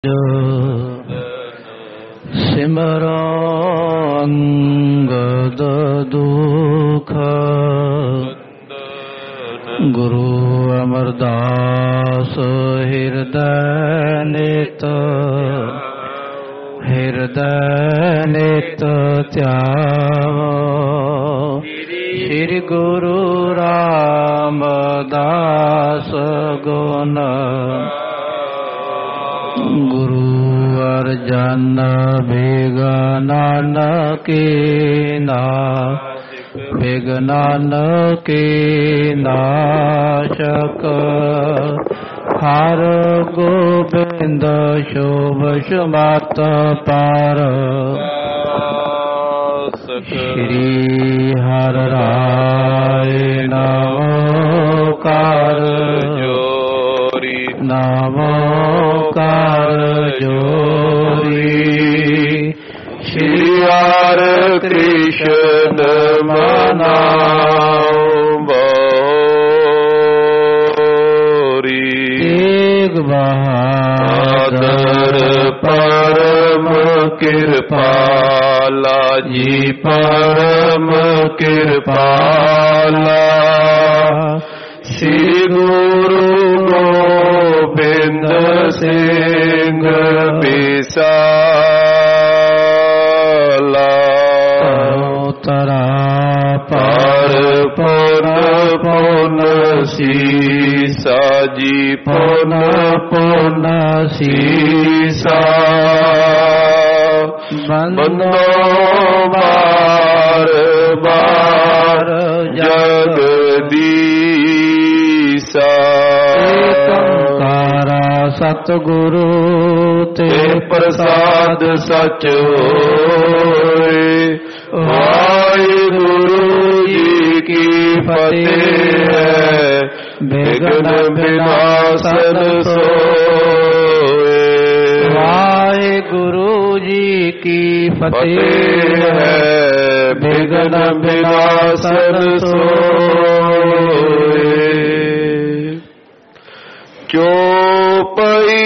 ਸਿਮਰੋ ਅੰਗਦ ਦੁਖ ਗੁਰੂ ਅਮਰਦਾਸ ਹਿਰਦੈ ਨਿਤ ਧਿਆਵੋ। ਸ੍ਰੀ ਗੁਰੂ ਰਾਮਦਾਸ ਗੁਣ ਗੁਰੂ ਅਰਜਨ ਬਿਗਨਾਨਕੀ ਨਾਸ਼ਕ ਹਰ ਗੋਬਿੰਦ ਸ਼ੋਭ ਸ਼ਮਤ ਪਾਰ। ਸ਼੍ਰੀ ਹਰਿ ਰਾਇ ਨਮੋਕਾਰ ਜੋਰੀ। ਸ਼੍ਰੀ ਹਰਿ ਕ੍ਰਿਸ਼ਨ ਮਨਾਉ ਬੋਰੀ। ਤੇਗ ਬਹਾਦਰ ਪਰਮ ਕਿਰਪਾਲਾ ਜੀ ਪਰਮ ਕਿਰਪਾਲਾ। ਸ੍ਰੀ ਗੁਰੂ ਗੋਬਿੰਦ ਸਿੰਘ ਵਿਸਾਲਾ। ਤਰਾ ਪਰ ਪੁਨ ਸੀਸਾ ਜੀ ਪੁਨ ਸੀਸਾ। ਬੰਦੋ ਬਾਰ ਜਗਦੀਸਾ। ਏਕੰਕਾਰਾ ਸਤਿਗੁਰੂ ਤੇ ਪ੍ਰਸਾਦ ਸਚ ਹੋਏ। ਵਾਹਿਗੁਰੂ ਜੀ ਕੀ ਫਤਿਹ। ਬਿਘਨ ਬਿਨਾਸਨ ਸੋਏ। ਵਾਹਿਗੁਰੂ ਜੀ ਕੀ ਫਤਿਹ। ਬਿਘਨ ਬਿਨਾਸਨ ਸੋਏ। ਚੋਪਈ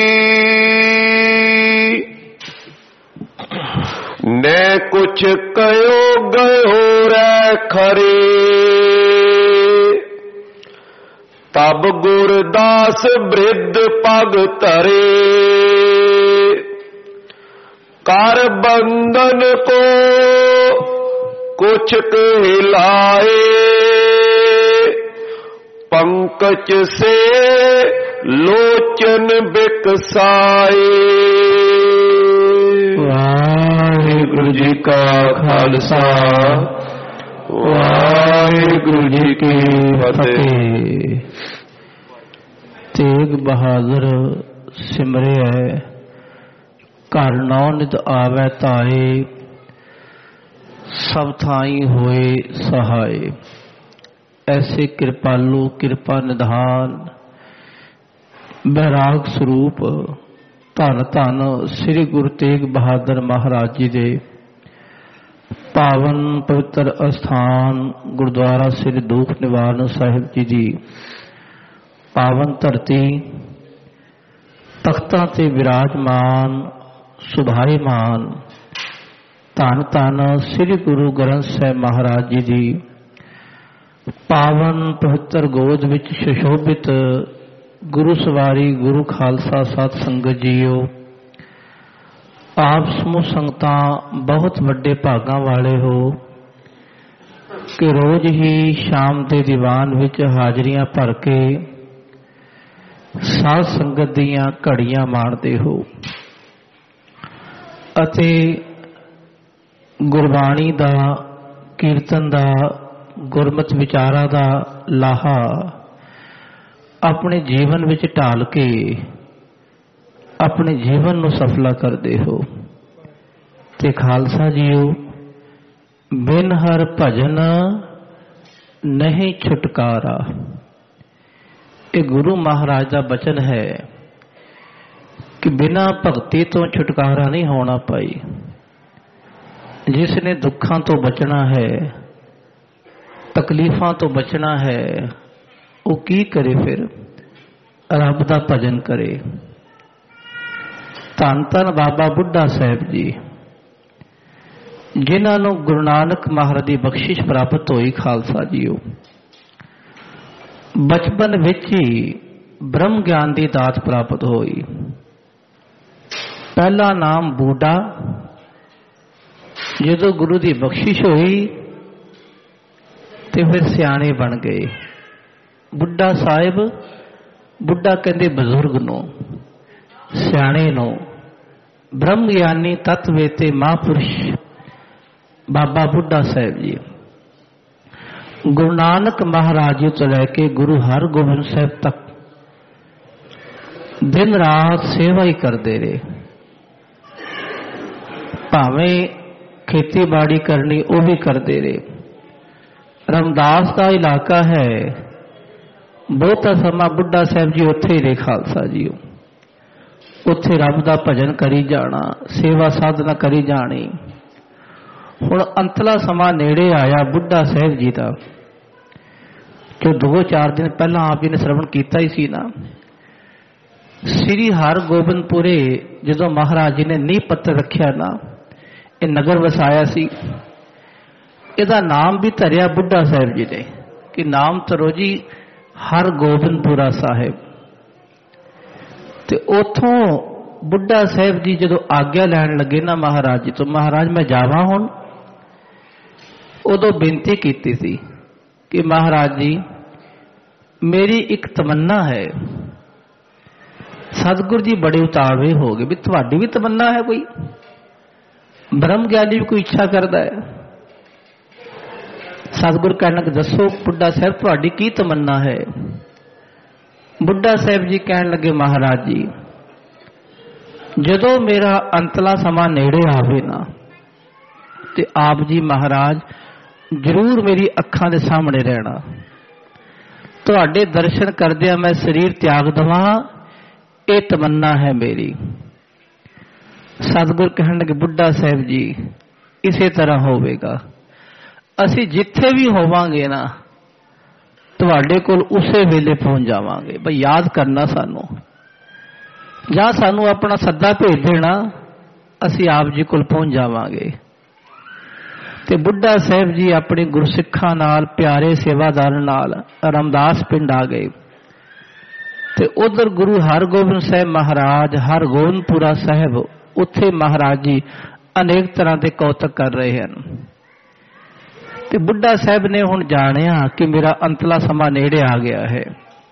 ਨੇ ਕੁਛ ਕਯੋ ਗਇਓ ਰੈ ਖਰੇ। ਤਬ ਗੁਰਦਾਸ ਬ੍ਰਿਧ ਪਗ ਧਰੇ। ਕਰ ਬੰਧਨ ਕੋ ਕੁਛ ਕਹਿਲਾਏ। ਪੰਕਜ ਸੇ ਲੋਚਨ ਬਿਕਸਾਏ। ਵਾਹਿਗੁਰੂ ਜੀ ਕਾ ਖਾਲਸਾ ਵਾਹਿਗੁਰੂ ਜੀ ਕੀ ਫਤਿਹ। ਤੇਗ ਬਹਾਦਰ ਸਿਮਰਿਐ ਘਰ ਨੌ ਨਿਤ ਆਵੈ ਧਾਏ। ਸਭ ਥਾਈ ਹੋਏ ਸਹਾਏ। ਐਸੇ ਕਿਰਪਾਲੂ ਕਿਰਪਾ ਨਿਧਾਨ ਬੈਰਾਗ ਸਰੂਪ ਧੰਨ ਧੰਨ ਸ੍ਰੀ ਗੁਰੂ ਤੇਗ ਬਹਾਦਰ ਮਹਾਰਾਜ ਜੀ ਦੇ ਪਾਵਨ ਪਵਿੱਤਰ ਅਸਥਾਨ ਗੁਰਦੁਆਰਾ ਸ੍ਰੀ ਦੂਖ ਨਿਵਾਰਨ ਸਾਹਿਬ ਜੀ ਦੀ ਪਾਵਨ ਧਰਤੀ ਤਖਤਾਂ ਤੇ ਵਿਰਾਜਮਾਨ ਸੁਭਾਈਮਾਨ ਧੰਨ ਧੰਨ ਸ੍ਰੀ ਗੁਰੂ ਗ੍ਰੰਥ ਸਾਹਿਬ ਮਹਾਰਾਜ ਜੀ ਦੀ ਪਾਵਨ ਪਵਿੱਤਰ ਗੋਦ ਵਿੱਚ ਸੁਸ਼ੋਭਿਤ ਗੁਰੂ ਸਵਾਰੀ ਗੁਰੂ ਖਾਲਸਾ ਸਾਧ ਸੰਗਤ ਜੀਓ। ਆਪ ਸਮੂਹ ਸੰਗਤਾਂ ਬਹੁਤ ਵੱਡੇ ਭਾਗਾਂ ਵਾਲੇ ਹੋ ਕਿ ਰੋਜ਼ ਹੀ ਸ਼ਾਮ ਦੇ ਦੀਵਾਨ ਵਿੱਚ ਹਾਜ਼ਰੀਆਂ ਭਰ ਕੇ ਸਾਧ ਸੰਗਤ ਦੀਆਂ ਘੜੀਆਂ ਮਾਣਦੇ ਹੋ ਅਤੇ ਗੁਰਬਾਣੀ ਦਾ ਕੀਰਤਨ ਦਾ ਗੁਰਮਤਿ ਵਿਚਾਰਾਂ ਦਾ ਲਾਹਾ ਆਪਣੇ ਜੀਵਨ ਵਿੱਚ ਢਾਲ ਕੇ ਆਪਣੇ ਜੀਵਨ ਨੂੰ ਸਫਲਾ ਕਰਦੇ ਹੋ। ਤੇ ਖਾਲਸਾ ਜੀਓ ਬਿਨ ਹਰ ਭਜਨ ਨਹੀਂ ਛੁਟਕਾਰਾ। ਇਹ ਗੁਰੂ ਮਹਾਰਾਜ ਦਾ ਬਚਨ ਹੈ ਕਿ ਬਿਨਾਂ ਭਗਤੀ ਤੋਂ ਛੁਟਕਾਰਾ ਨਹੀਂ ਹੋਣਾ ਭਾਈ। ਜਿਸ ਨੇ ਦੁੱਖਾਂ ਤੋਂ ਬਚਣਾ ਹੈ ਤਕਲੀਫਾਂ ਤੋਂ ਬਚਣਾ ਹੈ ਉਹ ਕੀ ਕਰੇ ਫਿਰ? ਰੱਬ ਦਾ ਭਜਨ ਕਰੇ। ਧੰਨ ਧੰਨ ਬਾਬਾ ਬੁੱਢਾ ਸਾਹਿਬ ਜੀ, ਜਿਨ੍ਹਾਂ ਨੂੰ ਗੁਰੂ ਨਾਨਕ ਮਹਾਰਾਜ ਦੀ ਬਖਸ਼ਿਸ਼ ਪ੍ਰਾਪਤ ਹੋਈ। ਖਾਲਸਾ ਜੀਓ, ਬਚਪਨ ਵਿੱਚ ਹੀ ਬ੍ਰਹਮ ਗਿਆਨ ਦੀ ਦਾਤ ਪ੍ਰਾਪਤ ਹੋਈ। ਪਹਿਲਾ ਨਾਮ ਬੂਢਾ, ਜਦੋਂ ਗੁਰੂ ਦੀ ਬਖਸ਼ਿਸ਼ ਹੋਈ ਤੇ ਫਿਰ ਸਿਆਣੇ ਬਣ ਗਏ। ਬੁੱਢਾ ਸਾਹਿਬ, ਬੁੱਢਾ ਕਹਿੰਦੇ ਬਜ਼ੁਰਗ ਨੂੰ, ਸਿਆਣੇ ਨੂੰ। ਬ੍ਰਹਮ ਗਿਆਨੀ ਤਤਵੇਤੇ ਮਹਾਂਪੁਰਸ਼ ਬਾਬਾ ਬੁੱਢਾ ਸਾਹਿਬ ਜੀ ਗੁਰੂ ਨਾਨਕ ਮਹਾਰਾਜ ਜੀ ਤੋਂ ਲੈ ਕੇ ਗੁਰੂ ਹਰਗੋਬਿੰਦ ਸਾਹਿਬ ਤੱਕ ਦਿਨ ਰਾਤ ਸੇਵਾ ਹੀ ਕਰਦੇ ਰਹੇ। ਭਾਵੇਂ ਖੇਤੀਬਾੜੀ ਕਰਨੀ ਉਹ ਵੀ ਕਰਦੇ ਰਹੇ। ਰਮਦਾਸ ਦਾ ਇਲਾਕਾ ਹੈ, ਬਹੁਤਾ ਸਮਾਂ ਬੁੱਢਾ ਸਾਹਿਬ ਜੀ ਉੱਥੇ ਹੀ ਰਹੇ। ਖਾਲਸਾ ਜੀ, ਉੱਥੇ ਰੱਬ ਦਾ ਭਜਨ ਕਰੀ ਜਾਣਾ, ਸੇਵਾ ਸਾਧਨਾ ਕਰੀ ਜਾਣੀ। ਹੁਣ ਅੰਤਲਾ ਸਮਾਂ ਨੇੜੇ ਆਇਆ ਬੁੱਢਾ ਸਾਹਿਬ ਜੀ ਦਾ, ਜੋ 2-4 ਦਿਨ ਪਹਿਲਾਂ ਆਪ ਜੀ ਨੇ ਸਰਵਣ ਕੀਤਾ ਹੀ ਸੀ ਨਾ। ਸ੍ਰੀ ਹਰਗੋਬਿੰਦਪੁਰੇ ਜਦੋਂ ਮਹਾਰਾਜ ਜੀ ਨੇ ਨੀਂਹ ਪੱਥਰ ਰੱਖਿਆ ਨਾ, ਇਹ ਨਗਰ ਵਸਾਇਆ ਸੀ। ਇਹਦਾ ਨਾਮ ਵੀ ਧਰਿਆ ਬੁੱਢਾ ਸਾਹਿਬ ਜੀ ਨੇ ਕਿ ਨਾਮ ਧਰੋ ਜੀ ਹਰਗੋਬਿੰਦਪੁਰਾ ਸਾਹਿਬ। ਤੇ ਉਥੋਂ ਬੁੱਢਾ ਸਾਹਿਬ ਜੀ ਜਦੋਂ ਆਗਿਆ ਲੈਣ ਲੱਗੇ ਨਾ ਮਹਾਰਾਜ ਜੀ ਤੋਂ, ਮਹਾਰਾਜ ਮੈਂ ਜਾਵਾਂ ਹੁਣ, ਉਦੋਂ ਬੇਨਤੀ ਕੀਤੀ ਸੀ ਕਿ ਮਹਾਰਾਜ ਜੀ ਮੇਰੀ ਇੱਕ ਤਮੰਨਾ ਹੈ। ਸਤਿਗੁਰੂ ਜੀ ਬੜੇ ਉਤਾਵਲੇ ਹੋ ਗਏ ਵੀ ਤੁਹਾਡੀ ਵੀ ਤਮੰਨਾ ਹੈ ਕੋਈ? ਬ੍ਰਹਮ ਗਿਆਨੀ ਵੀ ਕੋਈ ਇੱਛਾ ਕਰਦਾ ਹੈ? ਸਤਿਗੁਰੂ ਕਹਿਣ ਲੱਗੇ ਦੱਸੋ ਬੁੱਢਾ ਸਾਹਿਬ ਤੁਹਾਡੀ ਕੀ ਤਮੰਨਾ ਹੈ? ਬੁੱਢਾ ਸਾਹਿਬ ਜੀ ਕਹਿਣ ਲੱਗੇ ਮਹਾਰਾਜ ਜੀ ਜਦੋਂ ਮੇਰਾ ਅੰਤਲਾ ਸਮਾਂ ਨੇੜੇ ਆਵੇ ਨਾ ਤੇ ਆਪ ਜੀ ਮਹਾਰਾਜ ਜ਼ਰੂਰ ਮੇਰੀ ਅੱਖਾਂ ਦੇ ਸਾਹਮਣੇ ਰਹਿਣਾ। ਤੁਹਾਡੇ ਦਰਸ਼ਨ ਕਰਦਿਆਂ ਮੈਂ ਸਰੀਰ ਤਿਆਗ ਦੇਵਾਂ, ਇਹ ਤਮੰਨਾ ਹੈ ਮੇਰੀ। ਸਤਿਗੁਰ ਕਹਿਣ ਲੱਗੇ ਬੁੱਢਾ ਸਾਹਿਬ ਜੀ ਇਸੇ ਤਰ੍ਹਾਂ ਹੋਵੇਗਾ। ਅਸੀਂ ਜਿੱਥੇ ਵੀ ਹੋਵਾਂਗੇ ਨਾ ਤੁਹਾਡੇ ਕੋਲ ਉਸੇ ਵੇਲੇ ਪਹੁੰਚ ਜਾਵਾਂਗੇ। ਬਈ ਯਾਦ ਕਰਨਾ ਸਾਨੂੰ, ਜਾਂ ਸਾਨੂੰ ਆਪਣਾ ਸੱਦਾ ਭੇਜ ਦੇਣਾ, ਅਸੀਂ ਆਪ ਜੀ ਕੋਲ ਪਹੁੰਚ ਜਾਵਾਂਗੇ। ਤੇ ਬੁੱਢਾ ਸਾਹਿਬ ਜੀ ਆਪਣੇ ਗੁਰਸਿੱਖਾਂ ਨਾਲ, ਪਿਆਰੇ ਸੇਵਾਦਾਰਾਂ ਨਾਲ ਰਮਦਾਸ ਪਿੰਡ ਆ ਗਏ। ਤੇ ਉਧਰ ਗੁਰੂ ਹਰਗੋਬਿੰਦ ਸਾਹਿਬ ਮਹਾਰਾਜ ਹਰਗੋਬਿੰਦਪੁਰਾ ਸਾਹਿਬ, ਉੱਥੇ ਮਹਾਰਾਜ ਜੀ ਅਨੇਕ ਤਰ੍ਹਾਂ ਦੇ ਕੌਤਕ ਕਰ ਰਹੇ ਹਨ। ਤੇ ਬੁੱਢਾ ਸਾਹਿਬ ਨੇ ਹੁਣ ਜਾਣਿਆ ਕਿ ਮੇਰਾ ਅੰਤਲਾ ਸਮਾਂ ਨੇੜੇ ਆ ਗਿਆ ਹੈ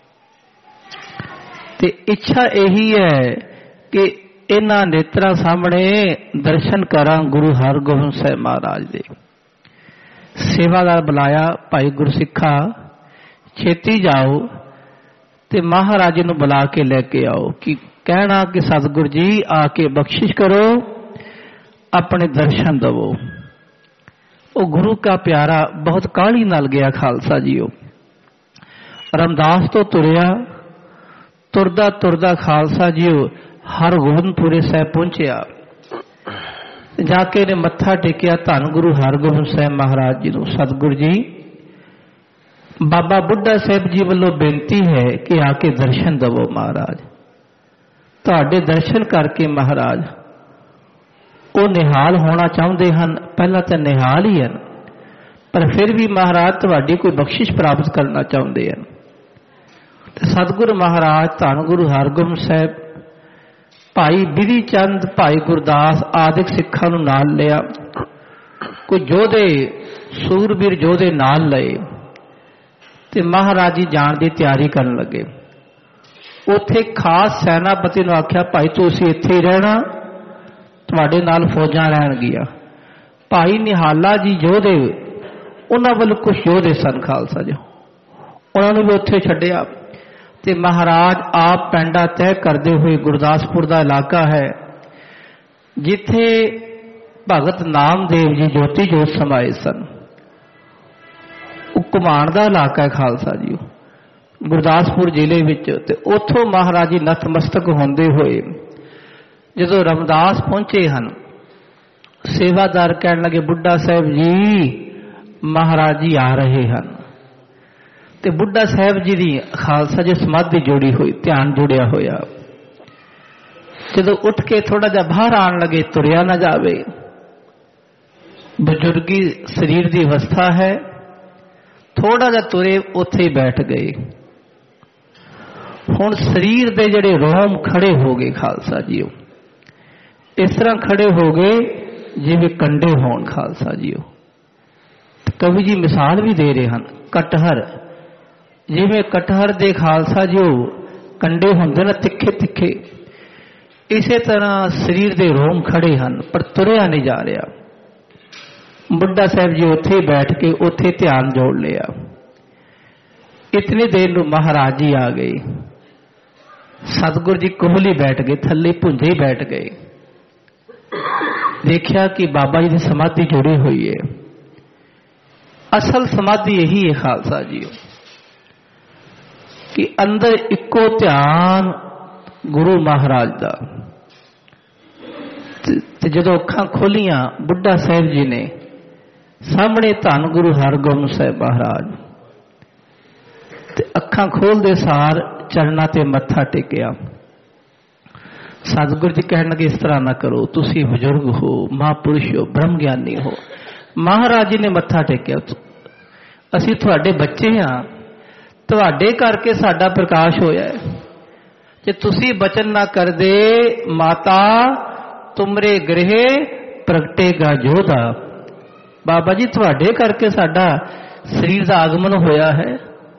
ਤੇ ਇੱਛਾ ਇਹੀ ਹੈ ਕਿ ਇਹਨਾਂ ਨੇਤਰਾਂ ਸਾਹਮਣੇ ਦਰਸ਼ਨ ਕਰਾਂ ਗੁਰੂ ਹਰਗੋਬਿੰਦ ਸਾਹਿਬ ਮਹਾਰਾਜ ਦੇ। ਸੇਵਾਦਾਰ ਬੁਲਾਇਆ, ਭਾਈ ਗੁਰਸਿੱਖਾ ਛੇਤੀ ਜਾਓ ਤੇ ਮਹਾਰਾਜ ਨੂੰ ਬੁਲਾ ਕੇ ਲੈ ਕੇ ਆਓ ਕਿ ਕਹਿਣਾ ਕਿ ਸਤਿਗੁਰੂ ਜੀ ਆ ਕੇ ਬਖਸ਼ਿਸ਼ ਕਰੋ, ਆਪਣੇ ਦਰਸ਼ਨ ਦਵੋ। ਉਹ ਗੁਰੂ ਕਾ ਪਿਆਰਾ ਬਹੁਤ ਕਾਹਲੀ ਨਾਲ ਗਿਆ। ਖਾਲਸਾ ਜੀਓ, ਰਮਦਾਸ ਤੋਂ ਤੁਰਿਆ, ਤੁਰਦਾ ਤੁਰਦਾ ਖਾਲਸਾ ਜੀਓ ਹਰਗੋਬਿੰਦਪੁਰੇ ਸਾਹਿਬ ਪਹੁੰਚਿਆ। ਜਾ ਕੇ ਨੇ ਮੱਥਾ ਟੇਕਿਆ ਧੰਨ ਗੁਰੂ ਹਰਗੋਬਿੰਦ ਸਾਹਿਬ ਮਹਾਰਾਜ ਜੀ ਨੂੰ। ਸਤਿਗੁਰੂ ਜੀ ਬਾਬਾ ਬੁੱਢਾ ਸਾਹਿਬ ਜੀ ਵੱਲੋਂ ਬੇਨਤੀ ਹੈ ਕਿ ਆ ਕੇ ਦਰਸ਼ਨ ਦਵੋ। ਮਹਾਰਾਜ ਤੁਹਾਡੇ ਦਰਸ਼ਨ ਕਰਕੇ ਮਹਾਰਾਜ ਉਹ ਨਿਹਾਲ ਹੋਣਾ ਚਾਹੁੰਦੇ ਹਨ। ਪਹਿਲਾਂ ਤਾਂ ਨਿਹਾਲ ਹੀ ਹਨ, ਪਰ ਫਿਰ ਵੀ ਮਹਾਰਾਜ ਤੁਹਾਡੀ ਕੋਈ ਬਖਸ਼ਿਸ਼ ਪ੍ਰਾਪਤ ਕਰਨਾ ਚਾਹੁੰਦੇ ਹਨ। ਤੇ ਸਤਿਗੁਰੂ ਮਹਾਰਾਜ ਧੰਨ ਗੁਰੂ ਹਰਗੋਬਿੰਦ ਸਾਹਿਬ, ਭਾਈ ਬਿਧੀ ਚੰਦ, ਭਾਈ ਗੁਰਦਾਸ ਆਦਿਕ ਸਿੱਖਾਂ ਨੂੰ ਨਾਲ ਲਿਆ। ਕੋਈ ਯੋਧੇ, ਸੂਰਬੀਰ ਯੋਧੇ ਨਾਲ ਲਏ ਤੇ ਮਹਾਰਾਜ ਜੀ ਜਾਣ ਦੀ ਤਿਆਰੀ ਕਰਨ ਲੱਗੇ। ਉੱਥੇ ਖਾਸ ਸੈਨਾਪਤੀ ਨੂੰ ਆਖਿਆ ਭਾਈ ਤੁਸੀਂ ਇੱਥੇ ਹੀ ਰਹਿਣਾ, ਤੁਹਾਡੇ ਨਾਲ ਫੌਜਾਂ ਰਹਿਣਗੀਆਂ। ਭਾਈ ਨਿਹਾਲਾ ਜੀ ਯੋਧੇ, ਉਹਨਾਂ ਵੱਲ ਕੁਝ ਯੋਧੇ ਸਨ ਖਾਲਸਾ ਜੀ, ਉਹਨਾਂ ਨੂੰ ਵੀ ਉੱਥੇ ਛੱਡਿਆ। ਤੇ ਮਹਾਰਾਜ ਆਪ ਪੈਂਡਾ ਤੈਅ ਕਰਦੇ ਹੋਏ, ਗੁਰਦਾਸਪੁਰ ਦਾ ਇਲਾਕਾ ਹੈ ਜਿੱਥੇ ਭਗਤ ਨਾਮਦੇਵ ਜੀ ਜੋਤੀ ਜੋਤ ਸਮਾਏ ਸਨ। ਉਹ ਘੁਮਾਣ ਦਾ ਇਲਾਕਾ ਹੈ ਖਾਲਸਾ ਜੀ, ਗੁਰਦਾਸਪੁਰ ਜ਼ਿਲ੍ਹੇ ਵਿੱਚ। ਤੇ ਉੱਥੋਂ ਮਹਾਰਾਜ ਜੀ ਨਤਮਸਤਕ ਹੁੰਦੇ ਹੋਏ ਜਦੋਂ ਰਮਦਾਸ ਪਹੁੰਚੇ ਹਨ, ਸੇਵਾਦਾਰ ਕਹਿਣ ਲੱਗੇ ਬੁੱਢਾ ਸਾਹਿਬ ਜੀ ਮਹਾਰਾਜ ਜੀ ਆ ਰਹੇ ਹਨ। ਤੇ ਬੁੱਢਾ ਸਾਹਿਬ ਜੀ ਦੀ ਖਾਲਸਾ ਜੀ ਸਮਾਧੀ ਜੋੜੀ ਹੋਈ, ਧਿਆਨ ਜੁੜਿਆ ਹੋਇਆ। ਜਦੋਂ ਉੱਠ ਕੇ ਥੋੜਾ ਜਿਹਾ ਬਾਹਰ ਆਉਣ ਲੱਗੇ, ਤੁਰਿਆ ਨਾ ਜਾਵੇ। ਬਜ਼ੁਰਗੀ ਸਰੀਰ ਦੀ ਅਵਸਥਾ ਹੈ, ਥੋੜਾ ਜਿਹਾ ਤੁਰੇ, ਉੱਥੇ ਹੀ ਬੈਠ ਗਏ। ਹੁਣ ਸਰੀਰ ਦੇ ਜਿਹੜੇ ਰੋਮ ਖੜੇ ਹੋ ਗਏ ਖਾਲਸਾ ਜੀਓ, ਇਸ ਤਰ੍ਹਾਂ ਖੜੇ ਹੋ ਗਏ ਜਿਵੇਂ ਕੰਡੇ ਹੋਣ ਖਾਲਸਾ ਜੀਓ। ਕਵੀ ਜੀ ਮਿਸਾਲ ਵੀ ਦੇ ਰਹੇ ਹਨ, ਕਟਹਰ, ਜਿਵੇਂ ਕਟਹਰ ਦੇ ਖਾਲਸਾ ਜੀਓ ਕੰਡੇ ਹੁੰਦੇ ਨਾ ਤਿੱਖੇ ਤਿੱਖੇ, ਇਸੇ ਤਰ੍ਹਾਂ ਸਰੀਰ ਦੇ ਰੋਮ ਖੜੇ ਹਨ ਪਰ ਤੁਰਿਆ ਨਹੀਂ ਜਾ ਰਿਹਾ। ਬੁੱਢਾ ਸਾਹਿਬ ਜੀ ਉੱਥੇ ਹੀ ਬੈਠ ਕੇ ਉੱਥੇ ਧਿਆਨ ਜੋੜ ਲਿਆ। ਇਤਨੀ ਦੇਰ ਨੂੰ ਮਹਾਰਾਜ ਜੀ ਆ ਗਏ। ਸਤਿਗੁਰੂ ਜੀ ਕੋਲ ਹੀ ਬੈਠ ਗਏ, ਥੱਲੇ ਭੁੰਜੇ ਹੀ ਬੈਠ ਗਏ। ਦੇਖਿਆ ਕਿ ਬਾਬਾ ਜੀ ਦੀ ਸਮਾਧੀ ਜੁੜੀ ਹੋਈ ਹੈ। ਅਸਲ ਸਮਾਧੀ ਇਹੀ ਹੈ ਖਾਲਸਾ ਜੀ ਕਿ ਅੰਦਰ ਇੱਕੋ ਧਿਆਨ ਗੁਰੂ ਮਹਾਰਾਜ ਦਾ। ਤੇ ਜਦੋਂ ਅੱਖਾਂ ਖੋਲੀਆਂ ਬੁੱਢਾ ਸਾਹਿਬ ਜੀ ਨੇ, ਸਾਹਮਣੇ ਧੰਨ ਗੁਰੂ ਹਰਗੋਬਿੰਦ ਸਾਹਿਬ ਮਹਾਰਾਜ, ਤੇ ਅੱਖਾਂ ਖੋਲਦੇ ਸਾਰ ਚਰਨਾਂ ਤੇ ਮੱਥਾ ਟੇਕਿਆ। ਸਤਿਗੁਰੂ ਜੀ ਕਹਿਣ ਲੱਗੇ ਇਸ ਤਰ੍ਹਾਂ ਨਾ ਕਰੋ, ਤੁਸੀਂ ਬਜ਼ੁਰਗ ਹੋ, ਮਹਾਂਪੁਰਸ਼ ਹੋ, ਬ੍ਰਹਮ ਗਿਆਨੀ ਹੋ। ਮਹਾਰਾਜ ਜੀ ਨੇ ਮੱਥਾ ਟੇਕਿਆ, ਅਸੀਂ ਤੁਹਾਡੇ ਬੱਚੇ ਹਾਂ, ਤੁਹਾਡੇ ਕਰਕੇ ਸਾਡਾ ਪ੍ਰਕਾਸ਼ ਹੋਇਆ ਹੈ। ਜੇ ਤੁਸੀਂ ਬਚਨ ਨਾ ਕਰਦੇ, ਮਾਤਾ ਤੁਮਰੇ ਗ੍ਰਹਿ ਪ੍ਰਗਟੇਗਾ ਜੋਧਾ। ਬਾਬਾ ਜੀ ਤੁਹਾਡੇ ਕਰਕੇ ਸਾਡਾ ਸਰੀਰ ਦਾ ਆਗਮਨ ਹੋਇਆ ਹੈ।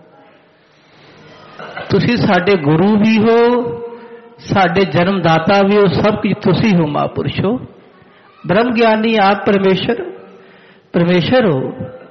ਤੁਸੀਂ ਸਾਡੇ ਗੁਰੂ ਵੀ ਹੋ, ਸਾਡੇ ਜਨਮਦਾਤਾ ਵੀ ਹੋ, ਸਭ ਕੁਝ ਤੁਸੀਂ ਹੋ, ਮਹਾਂਪੁਰਸ਼ ਹੋ, ਬ੍ਰਹਮ ਗਿਆਨੀ ਆਪ ਪਰਮੇਸ਼ਰ ਹੋ।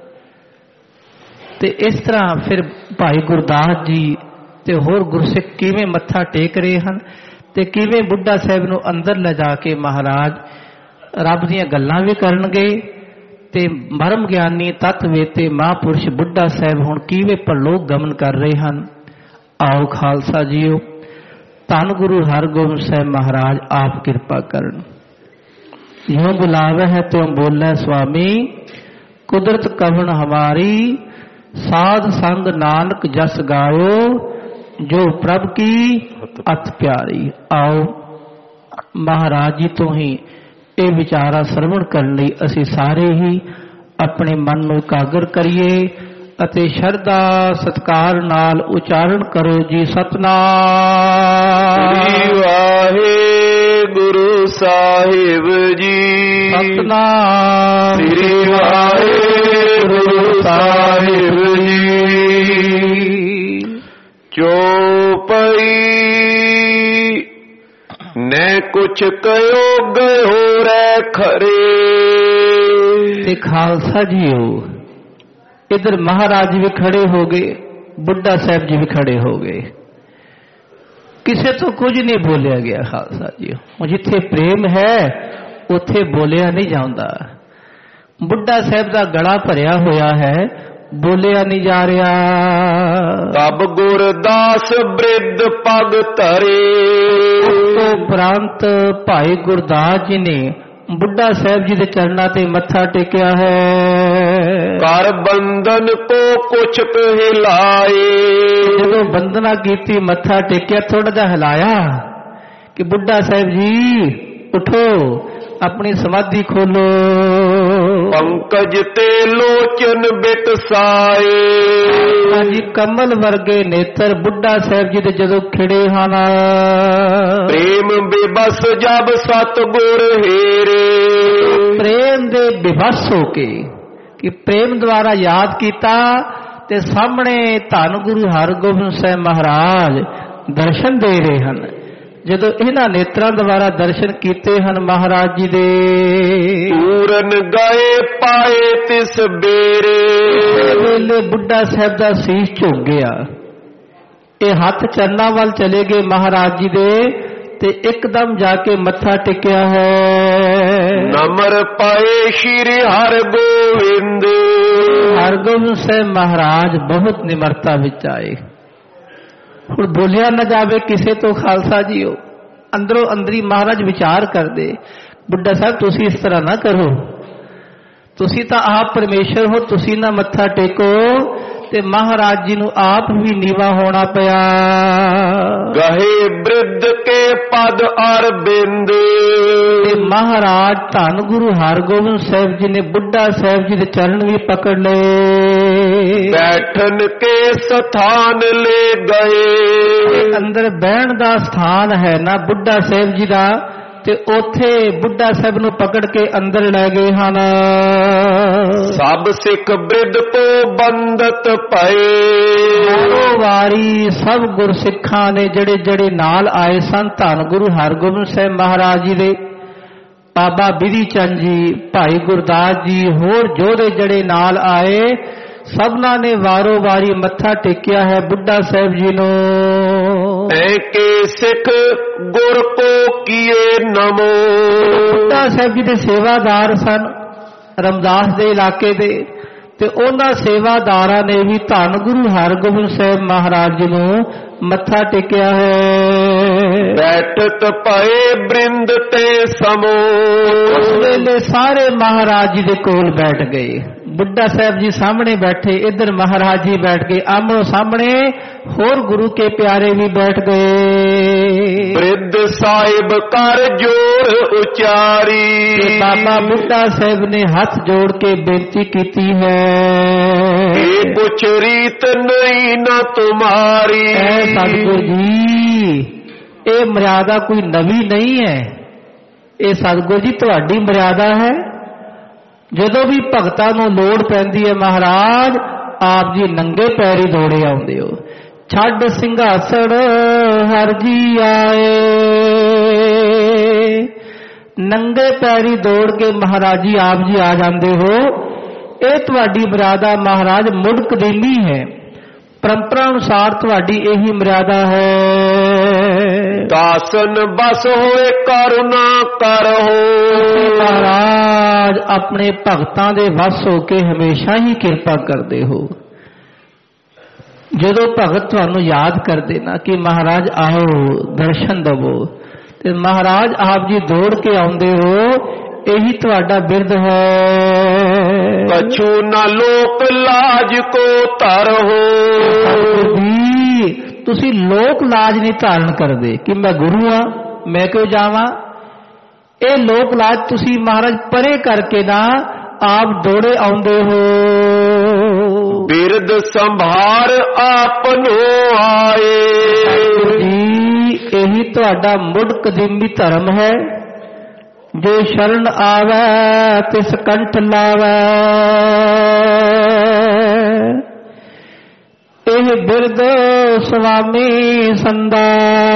ਤੇ ਇਸ ਤਰ੍ਹਾਂ ਫਿਰ ਭਾਈ ਗੁਰਦਾਸ ਜੀ ਤੇ ਹੋਰ ਗੁਰਸਿੱਖ ਕਿਵੇਂ ਮੱਥਾ ਟੇਕ ਰਹੇ ਹਨ ਤੇ ਕਿਵੇਂ ਬੁੱਢਾ ਸਾਹਿਬ ਨੂੰ ਅੰਦਰ ਲਿਜਾ ਕੇ ਮਹਾਰਾਜ ਰੱਬ ਦੀਆਂ ਗੱਲਾਂ ਵੀ ਕਰਨਗੇ। ਤੇ ਬ੍ਰਹਮ ਗਿਆਨੀ ਤਤਵੇਤੇ ਮਹਾਂਪੁਰਸ਼ ਬੁੱਢਾ ਸਾਹਿਬ ਹੁਣ ਕਿਵੇਂ ਪਰਲੋਕ ਗਮਨ ਕਰ ਰਹੇ ਹਨ। ਆਓ ਖਾਲਸਾ ਜੀਓ, ਧੰਨ ਗੁਰੂ ਹਰਗੋਬਿੰਦ ਸਾਹਿਬ ਮਹਾਰਾਜ ਆਪ ਕਿਰਪਾ ਕਰਨ। ਜਿਉਂ ਬੁਲਾਵੇ ਹੈ ਤਿਉਂ ਬੋਲੇ ਸੁਆਮੀ, ਕੁਦਰਤ ਕਵਣ ਹਮਾਰੀ, ਸਾਧ ਸੰਗ ਨਾਨਕ ਜਸ ਗਾਇਓ, ਜੋ ਪ੍ਰਭ ਕੀ ਅਤ ਪਿਆਰੀ। ਆਓ ਮਹਾਰਾਜ ਜੀ ਤੋਂ ਹੀ ਇਹ ਵਿਚਾਰਾ ਸਰਵਣ ਕਰਨ ਲਈ ਅਸੀਂ ਸਾਰੇ ਹੀ ਆਪਣੇ ਮਨ ਨੂੰ ਇਕਾਗਰ ਕਰੀਏ ਅਤੇ ਸ਼ਰਧਾ ਸਤਿਕਾਰ ਨਾਲ ਉਚਾਰਨ ਕਰੋ ਜੀ। ਸਤਿਨਾਮ ਸ੍ਰੀ ਵਾਹਿਗੁਰੂ ਸਾਹਿਬ ਜੀ, ਸਤਿਨਾਮ ਸ੍ਰੀ ਵਾਹਿਗੁਰੂ ਸਾਹਿਬ ਜੀ। ਚੋਪਈ ਨੇ ਕੁਛ ਕਯੋ ਗਇਓ ਰਹਿ ਖਰੇ। ਤੇ ਖਾਲਸਾ ਜੀਓ, ਇਧਰ ਮਹਾਰਾਜ ਵੀ ਖੜੇ ਹੋ ਗਏ, ਬੁੱਢਾ ਸਾਹਿਬ ਜੀ ਵੀ ਖੜੇ ਹੋ ਗਏ। ਕਿਸੇ ਤੋਂ ਕੁਝ ਨਹੀਂ ਬੋਲਿਆ ਗਿਆ ਖਾਲਸਾ ਜੀਓ। ਜਿੱਥੇ ਪ੍ਰੇਮ ਹੈ ਉੱਥੇ ਬੋਲਿਆ ਨਹੀਂ ਜਾਂਦਾ। ਬੁੱਢਾ ਸਾਹਿਬ ਦਾ ਗਲਾ ਭਰਿਆ ਹੋਇਆ ਹੈ, ਬੋਲਿਆ ਨਹੀਂ ਜਾ ਰਿਹਾ। ਤਬ ਗੁਰਦਾਸ ਬ੍ਰਿਧ ਪਗ ਧਰੇ। ਉਸ ਤੋਂ ਉਪਰੰਤ ਭਾਈ ਗੁਰਦਾਸ ਜੀ ਨੇ ਬੁੱਢਾ ਸਾਹਿਬ ਜੀ ਦੇ ਚਰਨਾਂ ਤੇ ਮੱਥਾ ਟੇਕਿਆ ਹੈ। ਕਰ ਬੰਧਨ ਕੋ ਕੁਛ ਹਿਲਾਏ। ਜਦੋਂ ਬੰਦਨਾ ਕੀਤੀ, ਮੱਥਾ ਟੇਕਿਆ, ਥੋੜਾ ਜਿਹਾ ਹਿਲਾਇਆ ਕਿ ਬੁੱਢਾ ਸਾਹਿਬ ਜੀ ਉਠੋ, ਆਪਣੀ ਸਮਾਧੀ ਖੋਲੋ। ਪੰਕਜ ਤੇ ਲੋਚਨ ਬਿਕਸਾਏ। ਹਾਂਜੀ, ਕਮਲ ਵਰਗੇ ਨੇਤਰ ਬੁੱਢਾ ਸਾਹਿਬ ਜੀ ਦੇ ਜਦੋਂ ਖਿੜੇ ਹਨ। ਪ੍ਰੇਮ ਬੇਬਸ ਜਬ ਸਤਿਗੁਰ ਹੀਰੇ। ਪ੍ਰੇਮ ਦੇ ਬੇਬਸ ਹੋ ਕੇ, ਕਿ ਪ੍ਰੇਮ ਦੁਆਰਾ ਯਾਦ ਕੀਤਾ ਤੇ ਸਾਹਮਣੇ ਧੰਨ ਗੁਰੂ ਹਰਗੋਬਿੰਦ ਸਾਹਿਬ ਮਹਾਰਾਜ ਦਰਸ਼ਨ ਦੇ ਰਹੇ ਹਨ। ਜਦੋਂ ਇਹਨਾਂ ਨੇਤਰਾਂ ਦੁਆਰਾ ਦਰਸ਼ਨ ਕੀਤੇ ਹਨ ਮਹਾਰਾਜ ਜੀ ਦੇ, ਪੂਰਨ ਗਏ ਪਾਏ ਤਿਸ ਬੇਰੇ। ਵੇਲੇ ਬੁੱਢਾ ਸਾਹਿਬ ਦਾ ਸੀਸ ਝੁਕ ਗਿਆ। ਇਹ ਹੱਥ ਚਰਨਾਂ ਵੱਲ ਚਲੇ ਗਏ ਮਹਾਰਾਜ ਜੀ ਦੇ ਤੇ ਇੱਕਦਮ ਜਾ ਕੇ ਮੱਥਾ ਟੇਕਿਆ ਹੈ। ਨਮਰ ਪਾਏ ਸ਼੍ਰੀ ਹਰਗੋਬਿੰਦ। ਹਰਗੋਬਿੰਦ ਸਾਹਿਬ ਮਹਾਰਾਜ ਬਹੁਤ ਨਿਮਰਤਾ ਵਿੱਚ ਆਏ। ਹੁਣ ਬੋਲਿਆ ਨਾ ਜਾਵੇ ਕਿਸੇ ਤੋਂ ਖਾਲਸਾ ਜੀਓ। ਅੰਦਰੋਂ ਅੰਦਰੀ ਮਹਾਰਾਜ ਵਿਚਾਰ ਕਰਦੇ, ਬੁੱਢਾ ਸਾਹਿਬ ਤੁਸੀਂ ਇਸ ਤਰ੍ਹਾਂ ਨਾ ਕਰੋ, ਤੁਸੀਂ ਤਾਂ ਆਪ ਪਰਮੇਸ਼ਰ ਹੋ, ਤੁਸੀਂ ਨਾ ਮੱਥਾ ਟੇਕੋ ਤੇ ਮਹਾਰਾਜ ਜੀ ਨੂੰ ਆਪ ਵੀ ਨੀਵਾ ਹੋਣਾ ਪਿਆ। ਗਹੇ ਬ੍ਰਿਧ ਕੇ ਪਦ ਅਰਬਿੰਦ, ਤੇ ਮਹਾਰਾਜ ਧੰਨ ਗੁਰੂ ਹਰਗੋਬਿੰਦ ਸਾਹਿਬ ਜੀ ਨੇ ਬੁੱਢਾ ਸਾਹਿਬ ਜੀ ਦੇ ਚਰਨ ਵੀ ਪਕੜ ਲਏ। ਬੈਠਨ ਕੇ ਸਥਾਨ ਲੈ ਗਏ, ਅੰਦਰ ਬਹਿਣ ਦਾ ਸਥਾਨ ਹੈ ਨਾ ਬੁੱਢਾ ਸਾਹਿਬ ਜੀ ਦਾ, ਤੇ ਉੱਥੇ ਬੁੱਢਾ ਸਾਹਿਬ ਨੂੰ ਪਕੜ ਕੇ ਅੰਦਰ ਲੈ ਗਏ ਹਨ। ਸਭ ਸਿੱਖ ਬ੍ਰਿਧ ਕੋ ਬੰਦਤ ਪਏ, ਵਾਰੀ ਸਭ ਗੁਰਸਿੱਖਾਂ ਨੇ ਜਿਹੜੇ ਜਿਹੜੇ ਨਾਲ ਆਏ ਸਨ ਧੰਨ ਗੁਰੂ ਹਰਗੋਬਿੰਦ ਸਾਹਿਬ ਮਹਾਰਾਜ ਜੀ ਦੇ, ਬਾਬਾ ਬਿਧੀ ਚੰਦ ਜੀ, ਭਾਈ ਗੁਰਦਾਸ ਜੀ, ਹੋਰ ਯੋਧੇ ਜਿਹੜੇ ਨਾਲ ਆਏ, ਸਭਨਾਂ ਨੇ ਵਾਰੋ ਵਾਰੀ ਮੱਥਾ ਟੇਕਿਆ ਹੈ ਬੁੱਢਾ ਸਾਹਿਬ ਜੀ ਨੂੰ। ਐ ਕੇ ਸਿੱਖ ਗੁਰ ਕੋ ਕੀਏ ਨਮੋ, ਬੁੱਢਾ ਸਾਹਿਬ ਜੀ ਦੇ ਸੇਵਾਦਾਰ ਸਨ ਰਮਦਾਸ ਦੇ ਇਲਾਕੇ ਦੇ, ਤੇ ਉਹਨਾਂ ਸੇਵਾਦਾਰਾਂ ਨੇ ਵੀ ਧੰਨ ਗੁਰੂ ਹਰਗੋਬਿੰਦ ਸਾਹਿਬ ਮਹਾਰਾਜ ਜੀ ਨੂੰ ਮੱਥਾ ਟੇਕਿਆ ਹੈ। ਬੈਠਤ ਭਏ ਬ੍ਰਿੰਦ ਤੇ ਸਮੋ, ਉਸ ਵੇਲੇ ਸਾਰੇ ਮਹਾਰਾਜ ਜੀ ਦੇ ਕੋਲ ਬੈਠ ਗਏ। ਬੁੱਢਾ ਸਾਹਿਬ ਜੀ ਸਾਹਮਣੇ ਬੈਠੇ, ਇੱਧਰ ਮਹਾਰਾਜ ਜੀ ਬੈਠ ਗਏ ਆਮੋ ਸਾਹਮਣੇ, ਹੋਰ ਗੁਰੂ ਕੇ ਪਿਆਰੇ ਵੀ ਬੈਠ ਗਏ। ਬ੍ਰਿਧ ਸਾਹਿਬ ਕਰ ਜੋਰ ਉਚਾਰੀ, ਤੇ ਬਾਬਾ ਬੁੱਢਾ ਸਾਹਿਬ ਨੇ ਹੱਥ ਜੋੜ ਕੇ ਬੇਨਤੀ ਕੀਤੀ ਹੈ, ਇਹ ਕੁਛ ਰੀਤ ਨਹੀਂ ਨਾ ਤੁਮਾਰੀ। ਐ ਸਤਿਗੁਰ ਜੀ, ਇਹ ਮਰਿਆਦਾ ਕੋਈ ਨਵੀਂ ਨਹੀਂ ਹੈ, ਇਹ ਸਤਿਗੁਰ ਜੀ ਤੁਹਾਡੀ ਮਰਿਆਦਾ ਹੈ। ਜਦੋਂ ਵੀ ਭਗਤਾਂ ਨੂੰ ਲੋੜ ਪੈਂਦੀ ਹੈ ਮਹਾਰਾਜ ਆਪ ਜੀ ਨੰਗੇ ਪੈਰੀ ਦੌੜੇ ਆਉਂਦੇ ਹੋ। ਛੱਡ ਸਿੰਘਾਸਣ ਹਰ ਜੀ ਆਏ, ਨੰਗੇ ਪੈਰੀ ਦੌੜ ਕੇ ਮਹਾਰਾਜ ਜੀ ਆਪ ਜੀ ਆ ਜਾਂਦੇ ਹੋ। ਇਹ ਤੁਹਾਡੀ ਮਰਿਆਦਾ ਮਹਾਰਾਜ ਮੁੱਢ ਕਦੀਮੀ ਹੈ, ਪਰੰਪਰਾ ਅਨੁਸਾਰ ਤੁਹਾਡੀ ਇਹੀ ਮਰਿਆਦਾ ਹੈ। ਦਾਸਨ ਬਸ ਹੋਏ ਕਰੁਣਾ ਕਰੋ, ਮਹਾਰਾਜ ਆਪਣੇ ਭਗਤਾਂ ਦੇ ਵਸ ਹੋ ਕੇ ਹਮੇਸ਼ਾ ਹੀ ਕਿਰਪਾ ਕਰਦੇ ਹੋ। ਜਦੋਂ ਭਗਤ ਤੁਹਾਨੂੰ ਯਾਦ ਕਰਦੇ ਨਾ ਕਿ ਮਹਾਰਾਜ ਆਓ ਦਰਸ਼ਨ ਦਵੋ, ਤੇ ਮਹਾਰਾਜ ਆਪ ਜੀ ਦੌੜ ਕੇ ਆਉਂਦੇ ਹੋ, ਇਹੀ ਤੁਹਾਡਾ ਬਿਰਦ ਹੈ। ਕਛੂ ਨਾ ਲੋਕ ਲਾਜ ਕੋ ਧਰੋ, ਤੁਸੀਂ ਲੋਕ ਲਾਜ ਨਹੀਂ ਧਾਰਨ ਕਰਦੇ ਕਿ ਮੈਂ ਗੁਰੂ ਆ ਮੈਂ ਕਿਉਂ ਜਾਵਾਂ। ਇਹ ਲੋਕ ਲਾਜ ਤੁਸੀਂ ਮਹਾਰਾਜ ਪਰੇ ਕਰਕੇ ਨਾ ਆਪ ਦੌੜੇ ਆਉਂਦੇ ਹੋ। ਬਿਰਦ ਸੰਭਾਰ ਆਪਨੋ ਆਏ, ਇਹੀ ਤੁਹਾਡਾ ਮੁੱਢ ਕਦੀਮੀ ਧਰਮ ਹੈ। ਜੋ ਸ਼ਰਨ ਆਵੈ ਤਿਸ ਕੰਠ ਲਾਵੈ, ਇਹ ਬਿਰਦ ਸੁਆਮੀ ਸੰਦਾ,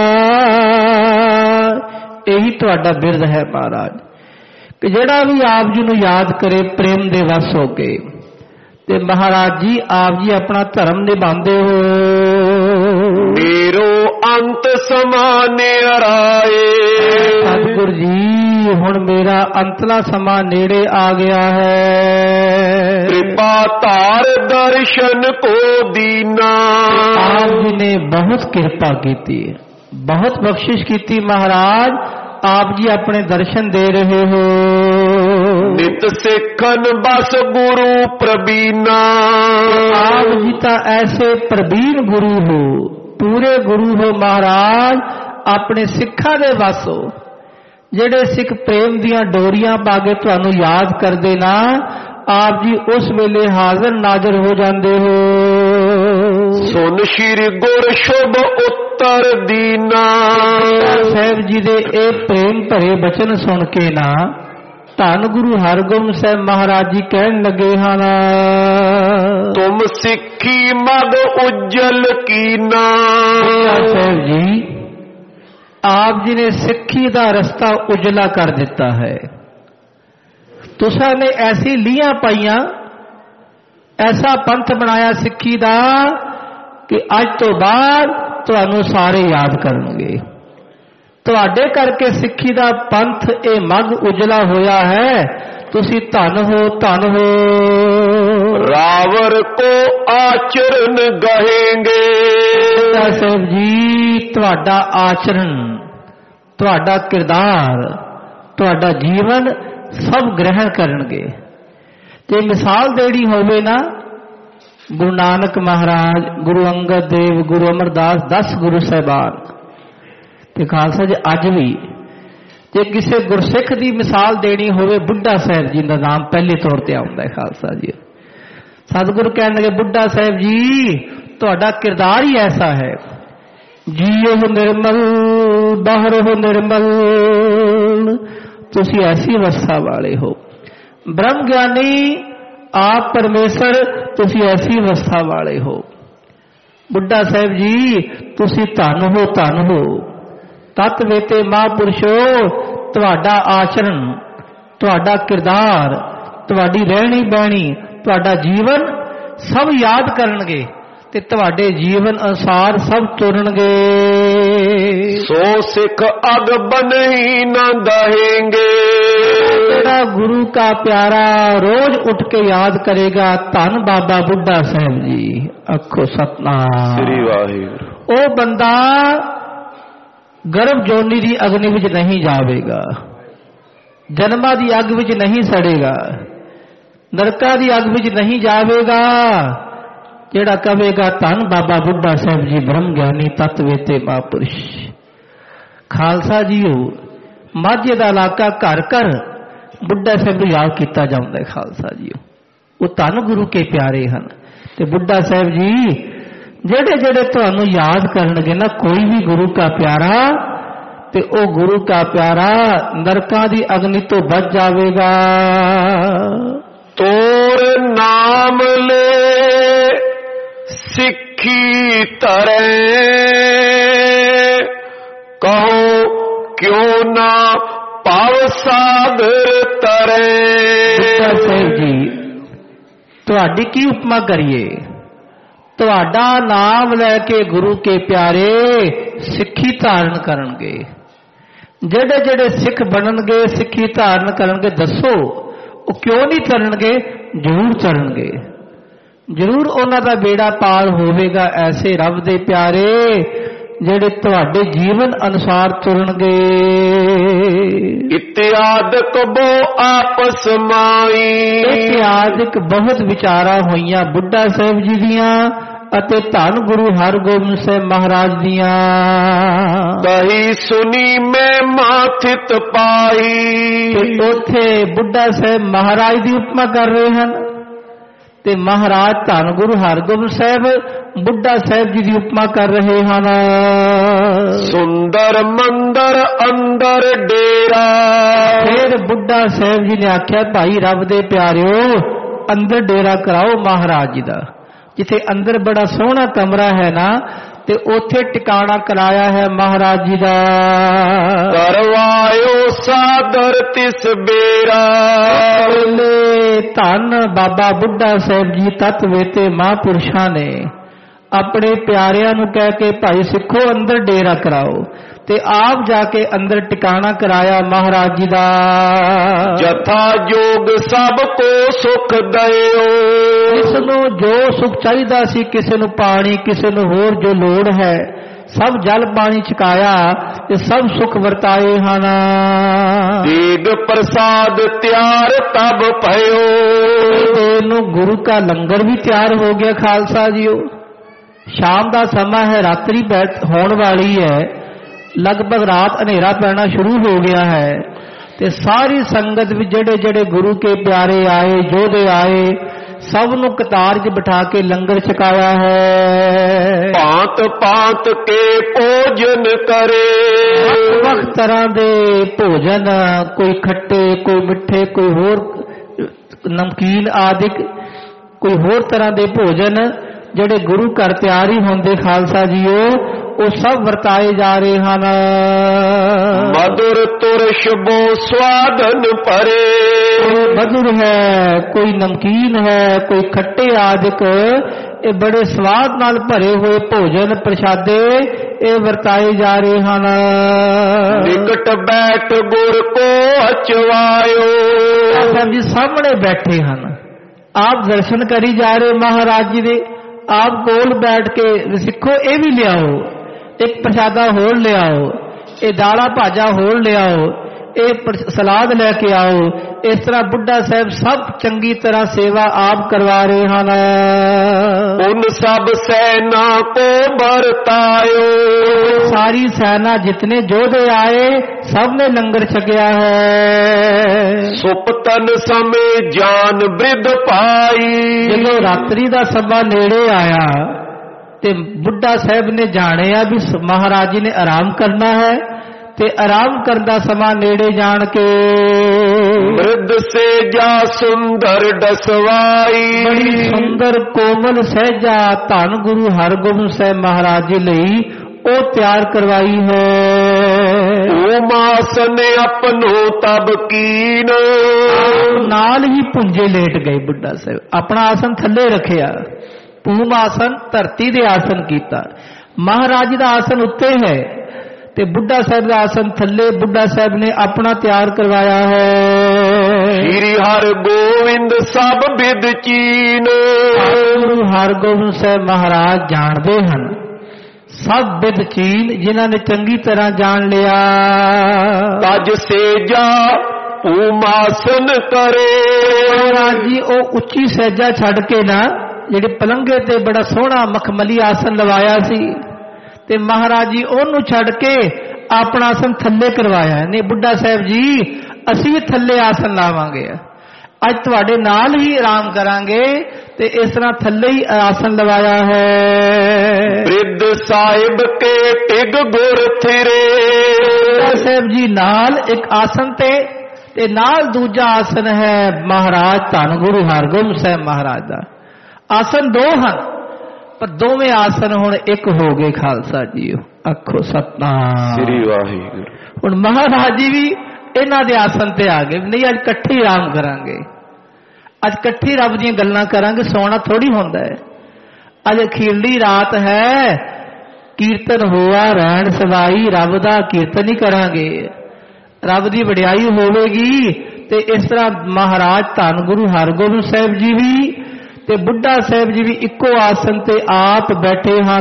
ਇਹੀ ਤੁਹਾਡਾ ਬਿਰਦ ਹੈ ਮਹਾਰਾਜ, ਕਿ ਜਿਹੜਾ ਵੀ ਆਪ ਜੀ ਨੂੰ ਯਾਦ ਕਰੇ ਪ੍ਰੇਮ ਦੇ ਵਸ ਹੋ ਕੇ, ਤੇ ਮਹਾਰਾਜ ਜੀ ਆਪ ਜੀ ਆਪਣਾ ਧਰਮ ਨਿਭਾਉਂਦੇ ਹੋ। ਮੇਰੋ ਅੰਤ ਸਮਾਨੇ ਰਾਏ, ਸਤਿਗੁਰ ਜੀ ਹੁਣ ਮੇਰਾ ਅੰਤਲਾ ਸਮਾਂ ਨੇੜੇ ਆ ਗਿਆ ਹੈ। ਕਿਰਪਾ ਧਾਰ ਦਰਸ਼ਨ ਕੋ ਦੀਨਾ, ਆਪ ਜੀ ਨੇ ਬਹੁਤ ਕਿਰਪਾ ਕੀਤੀ, ਬਹੁਤ ਬਖਸ਼ਿਸ਼ ਕੀਤੀ ਮਹਾਰਾਜ, ਆਪ ਜੀ ਆਪਣੇ ਦਰਸ਼ਨ ਦੇ ਰਹੇ ਹੋ। ਨਿਤ ਸਿੱਖਨ ਬਸ ਗੁਰੂ ਪ੍ਰਬੀਨਾ, ਆਪ ਜੀ ਤਾਂ ਐਸੇ ਪ੍ਰਬੀਨ ਗੁਰੂ ਹੋ, ਪੂਰੇ ਗੁਰੂ ਹੋ ਮਹਾਰਾਜ, ਆਪਣੇ ਸਿੱਖਾਂ ਦੇ ਵਸ ਹੋ। ਜਿਹੜੇ ਸਿੱਖ ਪ੍ਰੇਮ ਦੀਆਂ ਡੋਰੀਆਂ ਪਾ ਕੇ ਤੁਹਾਨੂੰ ਯਾਦ ਕਰਦੇ ਨਾ, ਆਪ ਜੀ ਉਸ ਵੇਲੇ ਹਾਜ਼ਰ ਨਾਜ਼ਰ ਹੋ ਜਾਂਦੇ ਹੋ। ਸੁਨ ਸ਼੍ਰੀ ਗੁਰ ਸ਼ੁਭ ਉੱਤਰ ਦੀਨਾ, ਸਾਹਿਬ ਜੀ ਦੇ ਇਹ ਪ੍ਰੇਮ ਭਰੇ ਬਚਨ ਸੁਣ ਕੇ ਨਾ ਧੰਨ ਗੁਰੂ ਹਰਗੋਬਿੰਦ ਸਾਹਿਬ ਮਹਾਰਾਜ ਜੀ ਕਹਿਣ ਲੱਗੇ ਹਨ, ਤੁਮ ਸਿੱਖੀ ਮਗ ਉਜਲ ਕੀਨਾ। ਸਾਹਿਬ ਜੀ ਆਪ ਜੀ ਨੇ ਸਿੱਖੀ ਦਾ ਰਸਤਾ ਉਜਲਾ ਕਰ ਦਿੱਤਾ ਹੈ। ਤੁਸਾਂ ਨੇ ਐਸੀ ਲੀਹਾਂ ਪਾਈਆਂ, ਐਸਾ ਪੰਥ ਬਣਾਇਆ ਸਿੱਖੀ ਦਾ ਕਿ ਅੱਜ ਤੋਂ ਬਾਅਦ ਤੁਹਾਨੂੰ ਸਾਰੇ ਯਾਦ ਕਰਨਗੇ। ਤੁਹਾਡੇ ਕਰਕੇ ਸਿੱਖੀ ਦਾ ਪੰਥ ਇਹ ਮਗ ਉਜਲਾ ਹੋਇਆ ਹੈ। ਤੁਸੀਂ ਧੰਨ ਹੋ, ਧੰਨ ਹੋ। ਰਾਵਰ ਕੋ ਆਚਰਨ ਗਹੇਂਗੇ, ਸਾਹਿਬ ਜੀ ਤੁਹਾਡਾ ਆਚਰਣ, ਤੁਹਾਡਾ ਕਿਰਦਾਰ, ਤੁਹਾਡਾ ਜੀਵਨ ਸਭ ਗ੍ਰਹਿਣ ਕਰਨਗੇ। ਜੇ ਮਿਸਾਲ ਦੇਣੀ ਹੋਵੇ ਨਾ ਗੁਰੂ ਨਾਨਕ ਮਹਾਰਾਜ, ਗੁਰੂ ਅੰਗਦ ਦੇਵ, ਗੁਰੂ ਅਮਰਦਾਸ, 10 ਗੁਰੂ ਸਾਹਿਬਾਨ। ਤੇ ਖਾਲਸਾ ਜੀ ਅੱਜ ਵੀ ਜੇ ਕਿਸੇ ਗੁਰਸਿੱਖ ਦੀ ਮਿਸਾਲ ਦੇਣੀ ਹੋਵੇ, ਬੁੱਢਾ ਸਾਹਿਬ ਜੀ ਦਾ ਨਾਮ ਪਹਿਲੇ ਤੌਰ ਤੇ ਆਉਂਦਾ ਹੈ। ਖਾਲਸਾ ਜੀ ਸਤਿਗੁਰੂ ਕਹਿਣ ਲੱਗੇ, ਬੁੱਢਾ ਸਾਹਿਬ ਜੀ ਤੁਹਾਡਾ ਕਿਰਦਾਰ ਹੀ ਐਸਾ ਹੈ, ਜੀਓ ਨਿਰਮਲ ਬਾਹਰੋ ਨਿਰਮਲ, ਤੁਸੀਂ ਐਸੀ ਅਵਸਥਾ ਵਾਲੇ ਹੋ। ਬ੍ਰਹਮ ਗਿਆਨੀ ਆਪ ਪਰਮੇਸ਼ਰ, ਤੁਸੀਂ ਐਸੀ ਅਵਸਥਾ ਵਾਲੇ ਹੋ। ਬੁੱਢਾ ਸਾਹਿਬ ਜੀ ਤੁਸੀਂ ਧੰਨ ਹੋ, ਧੰਨ ਹੋ। ਤਤ ਵੇਤੇ ਮਹਾਂਪੁਰਸ਼ੋ, ਤੁਹਾਡਾ ਆਚਰਣ, ਤੁਹਾਡਾ ਕਿਰਦਾਰ, ਤੁਹਾਡੀ ਰਹਿਣੀ ਬਹਿਣੀ, ਤੁਹਾਡਾ ਜੀਵਨ ਸਭ ਯਾਦ ਕਰਨਗੇ ਤੇ ਤੁਹਾਡੇ ਜੀਵਨ ਅਨੁਸਾਰ ਸਭ ਤੁਰਨਗੇ। ਸੋ ਸਿੱਖ ਅਗ ਬਨਹੀ ਨਾ ਦਹੇਂਗੇ, ਜਿਹੜਾ ਗੁਰੂ ਕਾ ਪਿਆਰਾ ਰੋਜ਼ ਉੱਠ ਕੇ ਯਾਦ ਕਰੇਗਾ, ਧੰਨ ਬਾਬਾ ਬੁੱਢਾ ਸਾਹਿਬ ਜੀ। ਆਖੋ ਸਤਨਾਮ ਸ੍ਰੀ ਵਾਹਿਗੁਰੂ। ਉਹ ਬੰਦਾ ਗਰਭ ਜੋਨੀ ਦੀ ਅਗਨੀ ਵਿੱਚ ਨਹੀਂ ਜਾਵੇਗਾ, ਜਨਮਾਂ ਦੀ ਅੱਗ ਵਿੱਚ ਨਹੀਂ ਸੜੇਗਾ, ਨਰਕਾਂ ਦੀ ਅੱਗ ਵਿੱਚ ਨਹੀਂ ਜਾਵੇਗਾ। ਜਿਹੜਾ ਕਹੇਗਾ ਧੰਨ ਬਾਬਾ ਬੁੱਢਾ ਸਾਹਿਬ ਜੀ ਬ੍ਰਹਮ ਗਿਆਨੀ ਤਤ ਵੇਤੇ ਮਹਾਂਪੁਰਸ਼। ਖਾਲਸਾ ਜੀਓ ਮਾਝੇ ਦਾ ਇਲਾਕਾ ਘਰ ਘਰ ਬੁੱਢਾ ਸਾਹਿਬ ਨੂੰ ਯਾਦ ਕੀਤਾ ਜਾਂਦਾ ਹੈ। ਖਾਲਸਾ ਜੀਓ ਉਹ ਧੰਨ ਗੁਰੂ ਕੇ ਪਿਆਰੇ ਹਨ। ਤੇ ਬੁੱਢਾ ਸਾਹਿਬ ਜੀ ਜਿਹੜੇ ਜਿਹੜੇ ਤੁਹਾਨੂੰ ਯਾਦ ਕਰਨਗੇ ਨਾ, ਕੋਈ ਵੀ ਗੁਰੂ ਕਾ ਪਿਆਰਾ, ਤੇ ਉਹ ਗੁਰੂ ਕਾ ਪਿਆਰਾ ਨਰਕਾਂ ਦੀ ਅਗਨੀ ਤੋਂ ਬਚ ਜਾਵੇਗਾ। ਤੋਰ ਨਾਮ ਲੈ ਸਿੱਖੀ ਧਰੇ, ਕਹੋ ਕਿਉਂ ਨਾ ਭਵ ਸਾਗਰ ਤਰੇ। ਬੁੱਢਾ ਸਾਹਿਬ ਜੀ ਤੁਹਾਡੀ ਕੀ ਉਪਮਾ ਕਰੀਏ, ਤੁਹਾਡਾ ਨਾਮ ਲੈ ਕੇ ਗੁਰੂ ਕੇ ਪਿਆਰੇ ਸਿੱਖੀ ਧਾਰਨ ਕਰਨਗੇ। ਜਿਹੜੇ ਜਿਹੜੇ ਸਿੱਖ ਬਣਨਗੇ, ਸਿੱਖੀ ਧਾਰਨ ਕਰਨਗੇ, ਦੱਸੋ ਉਹ ਕਿਉਂ ਨਹੀਂ ਕਰਨਗੇ? ਜ਼ਰੂਰ ਕਰਨਗੇ, ਜ਼ਰੂਰ ਉਹਨਾਂ ਦਾ ਬੇੜਾ ਪਾਰ ਹੋਵੇਗਾ। ਐਸੇ ਰੱਬ ਦੇ ਪਿਆਰੇ ਜਿਹੜੇ ਤੁਹਾਡੇ ਜੀਵਨ ਅਨੁਸਾਰ ਤੁਰਨਗੇ। ਇਤਿਆਦਿਕ ਬੋ ਆਪਸ ਮਾਈ, ਇਤਿਆਦਿਕ ਬਹੁਤ ਵਿਚਾਰਾਂ ਹੋਈਆਂ ਬੁੱਢਾ ਸਾਹਿਬ ਜੀ ਦੀਆਂ ਅਤੇ ਧੰਨ ਗੁਰੂ ਹਰਗੋਬਿੰਦ ਸਾਹਿਬ ਮਹਾਰਾਜ ਦੀਆਂ। ਕਹੀ ਸੁਨੀ ਮੈਂ ਮਾਥਿਤ ਪਾਈ, ਤੇ ਉੱਥੇ ਬੁੱਢਾ ਸਾਹਿਬ ਮਹਾਰਾਜ ਦੀ ਉਪਮਾ ਕਰ ਰਹੇ ਹਨ ਤੇ ਮਹਾਰਾਜ ਧੰਨ ਗੁਰੂ ਹਰਗੋਬਿੰਦ ਸਾਹਿਬ ਬੁੱਢਾ ਸਾਹਿਬ ਜੀ ਦੀ ਉਪਮਾ ਕਰ ਰਹੇ ਹਨ। ਸੁੰਦਰ ਮੰਦਰ ਅੰਦਰ ਡੇਰਾ। ਫਿਰ ਬੁੱਢਾ ਸਾਹਿਬ ਜੀ ਨੇ ਆਖਿਆ, ਭਾਈ ਰੱਬ ਦੇ ਪਿਆਰਿਓ ਅੰਦਰ ਡੇਰਾ ਕਰਾਓ ਮਹਾਰਾਜ ਜੀ ਦਾ। ਜਿੱਥੇ ਅੰਦਰ ਬੜਾ ਸੋਹਣਾ ਕਮਰਾ ਹੈ ਨਾ, ਤੇ ਉੱਥੇ ਟਿਕਾਣਾ ਕਰਾਇਆ ਹੈ ਮਹਾਰਾਜ ਜੀ ਦਾ। ਕਰਵਾਇਓ ਸਾਦਰ ਤਿਸ ਬੇਰਾ। ਧੰਨ ਬਾਬਾ ਬੁੱਢਾ ਸਾਹਿਬ ਜੀ ਤਤ ਵੇਤੇ ਮਹਾਂਪੁਰਸ਼ਾਂ ਨੇ ਆਪਣੇ ਪਿਆਰਿਆਂ ਨੂੰ ਕਹਿ ਕੇ, ਭਾਈ ਸਿੱਖੋ ਅੰਦਰ ਡੇਰਾ ਕਰਾਓ, ਤੇ ਆਪ ਜਾ ਕੇ ਅੰਦਰ ਟਿਕਾਣਾ ਕਰਾਇਆ ਮਹਾਰਾਜ ਜੀ ਦਾ। ਜਥਾ ਜੋਗ ਸਭ ਕੋ ਸੁਖ ਦਇਓ। ਇਸ ਨੂੰ ਜੋ ਸੁਖ ਚਾਹੀਦਾ ਸੀ, ਕਿਸੇ ਨੂੰ ਪਾਣੀ, ਕਿਸੇ ਨੂੰ ਹੋਰ ਜੋ ਲੋੜ ਹੈ, ਸਭ ਜਲ ਪਾਣੀ ਛਕਾਇਆ ਤੇ ਸਭ ਸੁਖ ਵਰਤਾਏ ਹਨ। ਦੇਗ ਪ੍ਰਸਾਦ ਤਿਆਰ ਤਬ ਭਇਓ। ਇਹਨੂੰ ਗੁਰੂ ਕਾ ਲੰਗਰ ਵੀ ਤਿਆਰ ਹੋ ਗਿਆ। ਖਾਲਸਾ ਜੀਓ ਸ਼ਾਮ ਦਾ ਸਮਾਂ ਹੈ, ਰਾਤਰੀ ਹੋਣ ਵਾਲੀ ਹੈ, ਲਗਭਗ ਰਾਤ ਹਨੇਰਾ ਪੈਣਾ ਸ਼ੁਰੂ ਹੋ ਗਿਆ ਹੈ, ਤੇ ਸਾਰੀ ਸੰਗਤ ਵਿੱਚ ਜਿਹੜੇ ਜਿਹੜੇ ਗੁਰੂ ਕੇ ਪਿਆਰੇ ਆਏ, ਯੋਧੇ ਆਏ, ਸਭ ਨੂੰ ਕਤਾਰ 'ਚ ਬਿਠਾ ਕੇ ਲੰਗਰ ਛਕਾਇਆ ਹੈ। ਭਾਂਤ ਭਾਂਤ ਕੇ ਭੋਜਨ ਕਰੇ। ਵੱਖ ਤਰ੍ਹਾਂ ਦੇ ਭੋਜਨ, ਕੋਈ ਖੱਟੇ, ਕੋਈ ਮਿੱਠੇ, ਕੋਈ ਹੋਰ ਨਮਕੀਨ ਆਦਿਕ, ਕੋਈ ਹੋਰ ਤਰ੍ਹਾਂ ਦੇ ਭੋਜਨ ਜਿਹੜੇ ਗੁਰੂ ਘਰ ਤਿਆਰ ਹੀ ਹੁੰਦੇ। ਖਾਲਸਾ ਜੀਓ ਉਹ ਸਭ ਵਰਤਾਏ ਜਾ ਰਹੇ ਹਨ। ਮధుਰ ਤੁਰਸ਼ ਬੋ ਸਵਾਦਨ ਭਰੇ। ਮਧੁਰ ਹੈ, ਕੋਈ ਨਮਕੀਨ ਹੈ, ਕੋਈ ਖੱਟੇ ਆਦਿਕ, ਇਹ ਬੜੇ ਸਵਾਦ ਨਾਲ ਭਰੇ ਹੋਏ ਭੋਜਨ ਪ੍ਰਸ਼ਾਦੇ ਇਹ ਵਰਤਾਏ ਜਾ ਰਹੇ ਹਨ। ਨਿਕਟ ਬੈਠ ਗੁਰ ਕੋ ਅਚਵਾਇਓ। ਸਾਹਿਬ ਜੀ ਸਾਹਮਣੇ ਬੈਠੇ ਹਨ, ਆਪ ਦਰਸ਼ਨ ਕਰੀ ਜਾ ਰਹੇ ਮਹਾਰਾਜ ਜੀ ਦੇ। ਆਪ ਕੋਲ ਬੈਠ ਕੇ ਸਿੱਖੋ ਇਹ ਵੀ ਲਿਆਓ, ਇੱਕ ਪ੍ਰਸ਼ਾਦਾ ਹੋਰ ਲਿਆਓ, ਇਹ ਦਾਲਾਂ ਭਾਜਾ ਹੋਰ ਲਿਆਓ, ਇਹ ਸਲਾਦ ਲੈ ਕੇ ਆਓ। ਇਸ ਤਰ੍ਹਾਂ ਬੁੱਢਾ ਸਾਹਿਬ ਸਭ ਚੰਗੀ ਤਰ੍ਹਾਂ ਸੇਵਾ ਆਪ ਕਰਵਾ ਰਹੇ ਹਨ। ਉਨ ਸਭ ਸੈਨਾ ਕੋ ਵਰਤਾਇਓ, ਸਾਰੀ ਸੈਨਾ ਜਿਤਨੇ ਯੋਧੇ ਆਏ ਸਭ ਨੇ ਲੰਗਰ ਛਕਿਆ ਹੈ। ਸੁਪਤਨ ਸਮੇਂ ਜਾਨ ਬ੍ਰਿਧ ਪਾਈ, ਜਦੋਂ ਰਾਤਰੀ ਦਾ ਸਮਾਂ ਨੇੜੇ ਆਇਆ ਤੇ ਬੁੱਢਾ ਸਾਹਿਬ ਨੇ ਜਾਣਿਆ ਵੀ ਮਹਾਰਾਜ ਜੀ ਨੇ ਆਰਾਮ ਕਰਨਾ ਹੈ ਤੇ ਆਰਾਮ ਕਰਨ ਦਾ ਸਮਾਂ ਨੇੜੇ ਜਾਣ ਕੇ ਮ੍ਰਿਦ ਸੇ ਜਾ ਸੁੰਦਰ ਡਸਵਾਈ, ਬੜੀ ਸੁੰਦਰ ਕੋਮਲ ਸਹਿਜਾ ਧੰਨ ਗੁਰੂ ਹਰਗੋਬਿੰਦ ਸਾਹਿਬ ਮਹਾਰਾਜ ਜੀ ਲਈ ਉਹ ਤਿਆਰ ਕਰਵਾਈ ਹੈ। ਓਮ ਆਸਨ ਆਪਣੋ ਤਬ ਕੀਨ, ਨਾਲ ਹੀ ਪੁੰਜੇ ਲੇਟ ਗਏ। ਬੁੱਢਾ ਸਾਹਿਬ ਆਪਣਾ ਆਸਨ ਥੱਲੇ ਰੱਖਿਆ, ਪੂਮ ਆਸਨ ਧਰਤੀ ਦੇ ਆਸਨ ਕੀਤਾ। ਮਹਾਰਾਜ ਦਾ ਆਸਨ ਉੱਤੇ ਹੈ ਤੇ ਬੁੱਢਾ ਸਾਹਿਬ ਦਾ ਆਸਨ ਥੱਲੇ ਬੁੱਢਾ ਸਾਹਿਬ ਨੇ ਆਪਣਾ ਤਿਆਰ ਕਰਵਾਇਆ ਹੈ। ਸ੍ਰੀ ਹਰਗੋਬਿੰਦ ਸਭ ਬਿਦ ਚੀਨ, ਗੁਰੂ ਹਰਗੋਬਿੰਦ ਸਾਹਿਬ ਮਹਾਰਾਜ ਜਾਣਦੇ ਹਨ ਸਭ ਬਿਦ ਚੀਨ, ਜਿਨ੍ਹਾਂ ਨੇ ਚੰਗੀ ਤਰ੍ਹਾਂ ਜਾਣ ਲਿਆ। ਤਜ ਸੇਜਾ ਊਮ ਆਸਨ ਕਰੇ, ਮਹਾਰਾਜ ਜੀ ਉਹ ਉੱਚੀ ਸਹਿਜਾ ਛੱਡ ਕੇ ਨਾ ਜਿਹੜੇ ਪਲੰਘੇ ਤੇ ਬੜਾ ਸੋਹਣਾ ਮਖਮਲੀ ਆਸਨ ਲਵਾਇਆ ਸੀ ਤੇ ਮਹਾਰਾਜ ਜੀ ਉਹਨੂੰ ਛੱਡ ਕੇ ਆਪਣਾ ਆਸਨ ਥੱਲੇ ਕਰਵਾਇਆ। ਨਹੀਂ ਬੁੱਢਾ ਸਾਹਿਬ ਜੀ ਅਸੀਂ ਵੀ ਥੱਲੇ ਆਸਨ ਲਾਵਾਂਗੇ, ਅੱਜ ਤੁਹਾਡੇ ਨਾਲ ਹੀ ਆਰਾਮ ਕਰਾਂਗੇ ਤੇ ਇਸ ਤਰ੍ਹਾਂ ਥੱਲੇ ਹੀ ਆਸਨ ਲਵਾਇਆ ਹੈ। ਬ੍ਰਿਧ ਸਾਹਿਬ ਕੇ ਟਿਗ ਗੁਰ ਥਿਰੇ, ਬੁੱਢਾ ਸਾਹਿਬ ਜੀ ਨਾਲ ਇੱਕ ਆਸਨ ਤੇ ਨਾਲ ਦੂਜਾ ਆਸਨ ਹੈ ਮਹਾਰਾਜ ਧੰਨ ਗੁਰੂ ਹਰਗੋਬਿੰਦ ਸਾਹਿਬ ਮਹਾਰਾਜ ਦਾ। ਆਸਨ ਦੋ ਹਨ ਪਰ ਦੋਵੇਂ ਆਸਨ ਹੁਣ ਇੱਕ ਹੋ ਗਏ। ਖਾਲਸਾ ਜੀ ਆਖੋ ਸਤਨਾਮ ਸ੍ਰੀ ਵਾਹਿਗੁਰੂ। ਹੁਣ ਮਹਾਰਾਜ ਜੀ ਵੀ ਇਹਨਾਂ ਦੇ ਆਸਨ ਤੇ ਆ ਗਏ। ਨਹੀਂ ਅੱਜ ਇਕੱਠੇ ਆਰਾਮ ਕਰਾਂਗੇ, ਅੱਜ ਇਕੱਠੇ ਰੱਬ ਦੀਆਂ ਗੱਲਾਂ ਕਰਾਂਗੇ, ਸੌਣਾ ਥੋੜੀ ਹੁੰਦਾ ਹੈ। ਅੱਜ ਅਖੀਰਲੀ ਰਾਤ ਹੈ, ਕੀਰਤਨ ਹੋਆ ਰਹਿਣ ਸਵਾਈ, ਰੱਬ ਦਾ ਕੀਰਤਨ ਹੀ ਕਰਾਂਗੇ, ਰੱਬ ਦੀ ਵਡਿਆਈ ਹੋਵੇਗੀ। ਤੇ ਇਸ ਤਰ੍ਹਾਂ ਮਹਾਰਾਜ ਧੰਨ ਗੁਰੂ ਹਰਗੋਬਿੰਦ ਸਾਹਿਬ ਜੀ ਵੀ ਤੇ ਬੁੱਢਾ ਸਾਹਿਬ ਜੀ ਵੀ ਇੱਕੋ ਆਸਨ ਤੇ ਆਪ ਬੈਠੇ ਹਨ।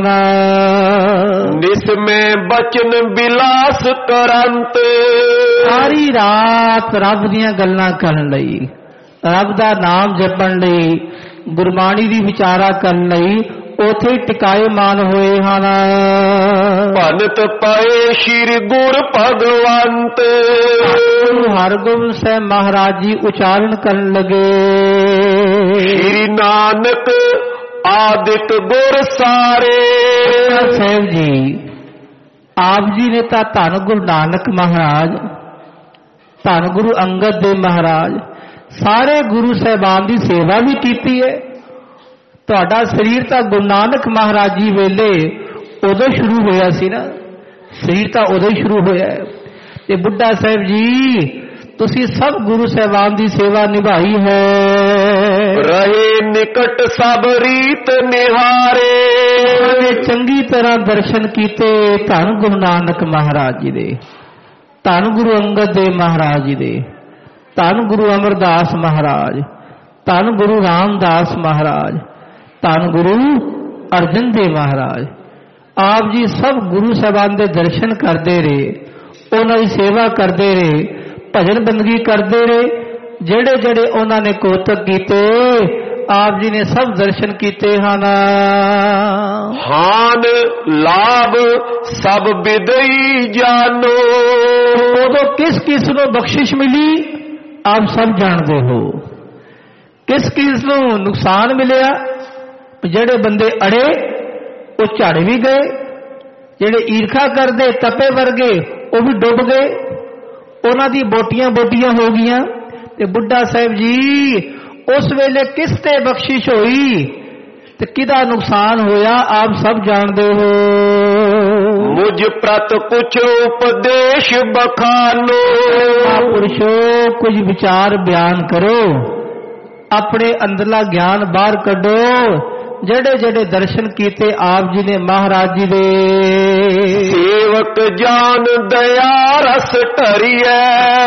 ਨਿਸਮੇ ਬਚਨ ਬਿਲਾਸ ਕਰੰਤ, ਸਾਰੀ ਰਾਤ ਰੱਬ ਦੀਆਂ ਗੱਲਾਂ ਕਰਨ ਲਈ, ਰੱਬ ਦਾ ਨਾਮ ਜਪਣ ਲਈ, ਗੁਰਬਾਣੀ ਦੀ ਵਿਚਾਰਾ ਕਰਨ ਲਈ ਉਥੇ ਟਿਕਾਏ ਮਾਨ ਹੋਏ ਹਨ। ਭਨਤ ਪਏ ਸ਼੍ਰੀ ਗੁਰ ਭਗਵੰਤ, ਗੁਰੂ ਹਰਗੋਬਿੰਦ ਸਾਹਿਬ ਮਹਾਰਾਜ ਜੀ ਉਚਾਰਨ ਕਰਨ ਲੱਗੇ। ਸ਼੍ਰੀ ਨਾਨਕ ਆਦਿਕ ਗੁਰ ਸਾਰੇ, ਸਾਹਿਬ ਜੀ ਆਪ ਜੀ ਨੇ ਤਾਂ ਧੰਨ ਗੁਰੂ ਨਾਨਕ ਮਹਾਰਾਜ, ਧੰਨ ਗੁਰੂ ਅੰਗਦ ਦੇਵ ਮਹਾਰਾਜ, ਸਾਰੇ ਗੁਰੂ ਸਾਹਿਬਾਨ ਦੀ ਸੇਵਾ ਵੀ ਕੀਤੀ ਹੈ। ਤੁਹਾਡਾ ਸਰੀਰ ਤਾਂ ਗੁਰੂ ਨਾਨਕ ਮਹਾਰਾਜ ਜੀ ਵੇਲੇ ਉਦੋਂ ਸ਼ੁਰੂ ਹੋਇਆ ਸੀ ਨਾ, ਸਰੀਰ ਤਾਂ ਉਦੋਂ ਹੀ ਸ਼ੁਰੂ ਹੋਇਆ ਹੈ। ਤੇ ਬੁੱਢਾ ਸਾਹਿਬ ਜੀ ਤੁਸੀਂ ਸਭ ਗੁਰੂ ਸਾਹਿਬਾਨ ਦੀ ਸੇਵਾ ਨਿਭਾਈ ਹੈ। ਰਹੇ ਨਿਕਟ ਸਭ ਰੀਤ ਨਿਹਾਰੇ, ਚੰਗੀ ਤਰ੍ਹਾਂ ਦਰਸ਼ਨ ਕੀਤੇ ਧੰਨ ਗੁਰੂ ਨਾਨਕ ਮਹਾਰਾਜ ਜੀ ਦੇ, ਧੰਨ ਗੁਰੂ ਅੰਗਦ ਦੇਵ ਮਹਾਰਾਜ ਜੀ ਦੇ, ਧੰਨ ਗੁਰੂ ਅਮਰਦਾਸ ਮਹਾਰਾਜ, ਧੰਨ ਗੁਰੂ ਰਾਮਦਾਸ ਮਹਾਰਾਜ, ਧੰਨ ਗੁਰੂ ਅਰਜਨ ਦੇਵ ਮਹਾਰਾਜ। ਆਪ ਜੀ ਸਭ ਗੁਰੂ ਸਾਹਿਬਾਨ ਦੇ ਦਰਸ਼ਨ ਕਰਦੇ ਰਹੇ, ਉਹਨਾਂ ਦੀ ਸੇਵਾ ਕਰਦੇ ਰਹੇ, ਭਜਨ ਬੰਦਗੀ ਕਰਦੇ ਰਹੇ। ਜਿਹੜੇ ਜਿਹੜੇ ਉਹਨਾਂ ਨੇ ਕੋਤਕ ਕੀਤੇ ਆਪ ਜੀ ਨੇ ਸਭ ਦਰਸ਼ਨ ਕੀਤੇ ਹਨ। ਹਾਨ ਲਾਭ ਸਭ ਵਿਦਈ ਜਾਨੋ, ਉਦੋਂ ਕਿਸ ਕਿਸ ਨੂੰ ਬਖਸ਼ਿਸ਼ ਮਿਲੀ ਆਪ ਸਭ ਜਾਣਦੇ ਹੋ। ਕਿਸ ਕਿਸ ਨੂੰ ਨੁਕਸਾਨ ਮਿਲਿਆ, ਜਿਹੜੇ ਬੰਦੇ ਅੜੇ ਉਹ ਝੜ ਵੀ ਗਏ, ਜਿਹੜੇ ਈਰਖਾ ਕਰਦੇ ਤਪੇ ਵਰਗੇ ਉਹ ਵੀ ਡੁੱਬ ਗਏ, ਉਹਨਾਂ ਦੀ ਬੋਟੀਆਂ ਬੋਟੀਆਂ ਹੋ ਗਈਆਂ। ਤੇ ਬੁੱਢਾ ਸਾਹਿਬ ਜੀ ਉਸ ਵੇਲੇ ਕਿਸ ਤੇ ਬਖਸ਼ਿਸ਼ ਹੋਈ ਤੇ ਕਿਹਦਾ ਨੁਕਸਾਨ ਹੋਇਆ ਆਪ ਸਭ ਜਾਣਦੇ ਹੋ। ਮੁਝ ਪ੍ਰਤ ਕੁਛ ਉਪਦੇਸ਼ ਬਖਾਨੋ, ਪੁਰਸ਼ੋ ਕੁਝ ਵਿਚਾਰ ਬਿਆਨ ਕਰੋ, ਆਪਣੇ ਅੰਦਰਲਾ ਗਿਆਨ ਬਾਹਰ ਕੱਢੋ। ਜਿਹੜੇ ਜਿਹੜੇ ਦਰਸ਼ਨ ਕੀਤੇ ਆਪ ਜੀ ਨੇ ਮਹਾਰਾਜ ਜੀ ਦੇ, ਸੇਵਕ ਜਾਨ ਦਇਆ ਰਸ ਢਰੀਐ।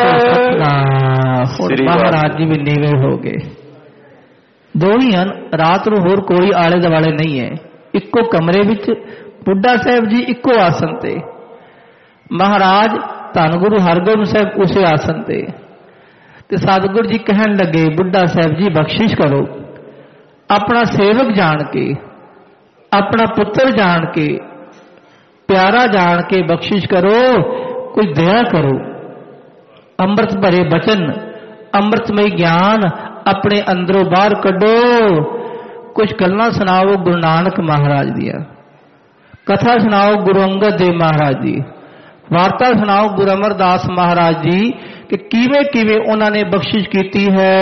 ਮਹਾਰਾਜ ਜੀ ਵੀ ਨੀਵੇਂ ਹੋ ਗਏ। ਦੋ ਹੀ ਹਨ, ਰਾਤ ਨੂੰ ਹੋਰ ਕੋਈ ਆਲੇ ਦੁਆਲੇ ਨਹੀਂ ਹੈ। ਇੱਕੋ ਕਮਰੇ ਵਿੱਚ ਬੁੱਢਾ ਸਾਹਿਬ ਜੀ ਇੱਕੋ ਆਸਨ ਤੇ, ਮਹਾਰਾਜ ਧੰਨ ਗੁਰੂ ਹਰਗੋਬਿੰਦ ਸਾਹਿਬ ਉਸੇ ਆਸਨ ਤੇ ਸਤਿਗੁਰੂ ਜੀ ਕਹਿਣ ਲੱਗੇ, ਬੁੱਢਾ ਸਾਹਿਬ ਜੀ ਬਖਸ਼ਿਸ਼ ਕਰੋ, ਆਪਣਾ ਸੇਵਕ ਜਾਣ ਕੇ, ਆਪਣਾ ਪੁੱਤਰ ਜਾਣ ਕੇ, ਪਿਆਰਾ ਜਾਣ ਕੇ ਬਖਸ਼ਿਸ਼ ਕਰੋ, ਕੋਈ ਦਇਆ ਕਰੋ। ਅੰਮ੍ਰਿਤ ਭਰੇ ਬਚਨ, ਅੰਮ੍ਰਿਤਮਈ ਗਿਆਨ ਆਪਣੇ ਅੰਦਰੋਂ ਬਾਹਰ ਕੱਢੋ। ਕੁਝ ਗੱਲਾਂ ਸੁਣਾਓ ਗੁਰੂ ਨਾਨਕ ਮਹਾਰਾਜ ਦੀਆਂ, ਕਥਾ ਸੁਣਾਓ ਗੁਰੂ ਅੰਗਦ ਦੇਵ ਮਹਾਰਾਜ ਦੀ, ਵਾਰਤਾ ਸੁਣਾਓ ਗੁਰੂ ਅਮਰਦਾਸ ਮਹਾਰਾਜ ਜੀ ਕਿ ਕਿਵੇਂ ਕਿਵੇਂ ਉਹਨਾਂ ਨੇ ਬਖਸ਼ਿਸ਼ ਕੀਤੀ ਹੈ।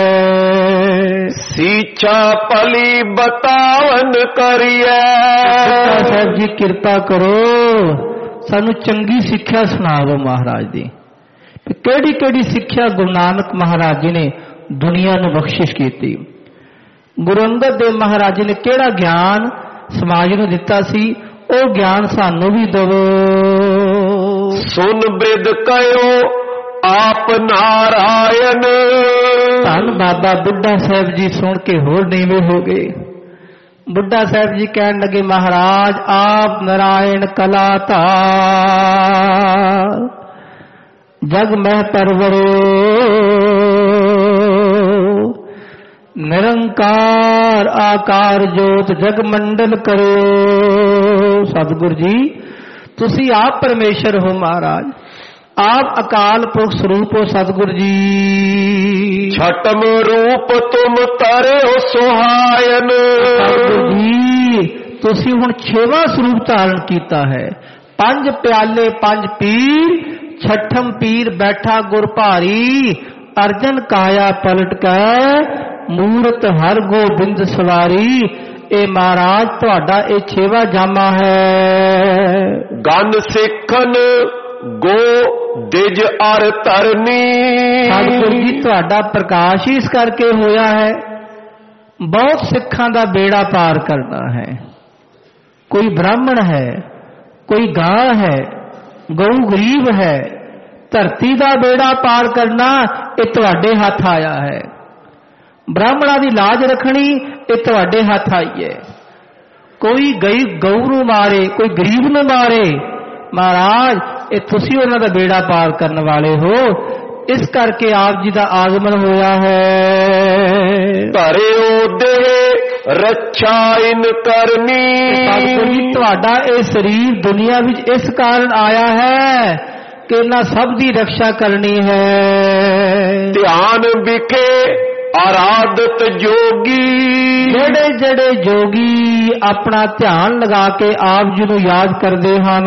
ਸੀਚਾ ਭਲੀ ਬਤਾਵਨ ਕਰੀਐ। ਸਾਹਿਬ ਜੀ ਕਿਰਪਾ ਕਰੋ, ਸਾਨੂੰ ਚੰਗੀ ਸਿੱਖਿਆ ਸੁਣਾਓ ਮਹਾਰਾਜ ਦੀ। ਕਿਹੜੀ ਕਿਹੜੀ ਸਿੱਖਿਆ ਗੁਰੂ ਨਾਨਕ ਮਹਾਰਾਜ ਜੀ ਨੇ ਦੁਨੀਆ ਨੂੰ ਬਖਸ਼ਿਸ਼ ਕੀਤੀ। ਗੁਰੂ ਅੰਗਦ ਦੇਵ ਮਹਾਰਾਜ ਜੀ ਨੇ ਕਿਹੜਾ ਗਿਆਨ ਸਮਾਜ ਨੂੰ ਦਿੱਤਾ ਸੀ, ਉਹ ਗਿਆਨ ਸਾਨੂੰ ਵੀ ਦੇਵੋ। ਸੁਨ ਬਿਰਧ ਕਹਿਓ ਆਪ ਨਾਰਾਇਣ। ਧੰਨ ਬਾਬਾ ਬੁੱਢਾ ਸਾਹਿਬ ਜੀ ਸੁਣ ਕੇ ਹੋਰ ਨੀਵੇਂ ਹੋ ਗਏ। ਬੁੱਢਾ ਸਾਹਿਬ ਜੀ ਕਹਿਣ ਲੱਗੇ, ਮਹਾਰਾਜ ਆਪ ਨਾਰਾਇਣ ਕਲਾ ਧਾਰ, ਜਗ ਮਹਿ ਪਰਵਰੋ, ਨਿਰੰਕਾਰ ਆਕਾਰ ਜੋਤ ਜਗ ਮੰਡਲ ਕਰੋ। ਸਤਿਗੁਰੂ ਜੀ ਤੁਸੀਂ ਆਪ ਪਰਮੇਸ਼ਰ ਹੋ ਮਹਾਰਾਜ, ਆਪ ਅਕਾਲ ਪੁਰਖ ਸਰੂਪ ਹੋ ਸਤਿਗੁਰੂ ਜੀ। ਛਟਮ ਰੂਪ ਤੁਮ ਤਰਿਓ ਸੁਹਾਇਨ। ਸਤਿਗੁਰੂ ਜੀ ਤੁਸੀਂ ਹੁਣ 6ਵਾਂ ਸਰੂਪ ਧਾਰਨ ਕੀਤਾ ਹੈ। 5 ਪਿਆਲੇ 5 ਪੀਰ, ਛਠਮ ਪੀਰ ਬੈਠਾ ਗੁਰ ਭਾਰੀ, ਅਰਜਨ ਕਾਇਆ ਪਲਟ ਕੇ ਮੂਰਤ ਹਰ ਗੋਬਿੰਦ ਸਵਾਰੀ। ਇਹ ਮਹਾਰਾਜ ਤੁਹਾਡਾ ਇਹ 6ਵਾਂ ਜਾਮਾ ਹੈ। ਗਨ ਸਿੱਖਨ ਗੋ ਦਿਜ ਅਰ ਧਰਨੀ। ਸਤਿਗੁਰੂ ਜੀ ਤੁਹਾਡਾ ਪ੍ਰਕਾਸ਼ ਹੀ ਇਸ ਕਰਕੇ ਹੋਇਆ ਹੈ, ਬਹੁਤ ਸਿੱਖਾਂ ਦਾ ਬੇੜਾ ਪਾਰ ਕਰਨਾ ਹੈ। ਕੋਈ ਬ੍ਰਾਹਮਣ ਹੈ, ਕੋਈ ਗਾਂ ਹੈ, ਗਊ ਗਰੀਬ ਹੈ, ਧਰਤੀ ਦਾ ਬੇੜਾ ਪਾਰ ਕਰਨਾ ਇਹ ਤੁਹਾਡੇ ਹੱਥ ਆਇਆ ਹੈ। ਬ੍ਰਾਹਮਣਾਂ ਦੀ ਲਾਜ ਰੱਖਣੀ ਇਹ ਤੁਹਾਡੇ ਹੱਥ ਆਈ ਹੈ। ਕੋਈ ਗਊ ਨੂੰ ਮਾਰੇ, ਕੋਈ ਗਰੀਬ ਨੂੰ ਮਾਰੇ, ਮਹਾਰਾਜ ਇਹ ਤੁਸੀਂ ਉਹਨਾਂ ਦਾ ਬੇੜਾ ਪਾਰ ਕਰਨ ਵਾਲੇ ਹੋ। ਇਸ ਕਰਕੇ ਆਪ ਜੀ ਦਾ ਆਗਮਨ ਹੋਇਆ ਹੈ। ਧਰਿਓ ਦੇ ਰੱਛਾ ਇਨ ਕਰਨੀ। ਸਤਿਗੁਰੂ ਜੀ ਤੁਹਾਡਾ ਇਹ ਸਰੀਰ ਦੁਨੀਆ ਵਿੱਚ ਇਸ ਕਾਰਨ ਆਇਆ ਹੈ ਕਿ ਇਹਨਾਂ ਸਭ ਦੀ ਰੱਖਿਆ ਕਰਨੀ ਹੈ। ਧਿਆਨ ਵਿਖੇ ਆਰਾਧਤ ਜੋਗੀ। ਜਿਹੜੇ ਜਿਹੜੇ ਜੋਗੀ ਆਪਣਾ ਧਿਆਨ ਲਗਾ ਕੇ ਆਪ ਜੀ ਨੂੰ ਯਾਦ ਕਰਦੇ ਹਨ।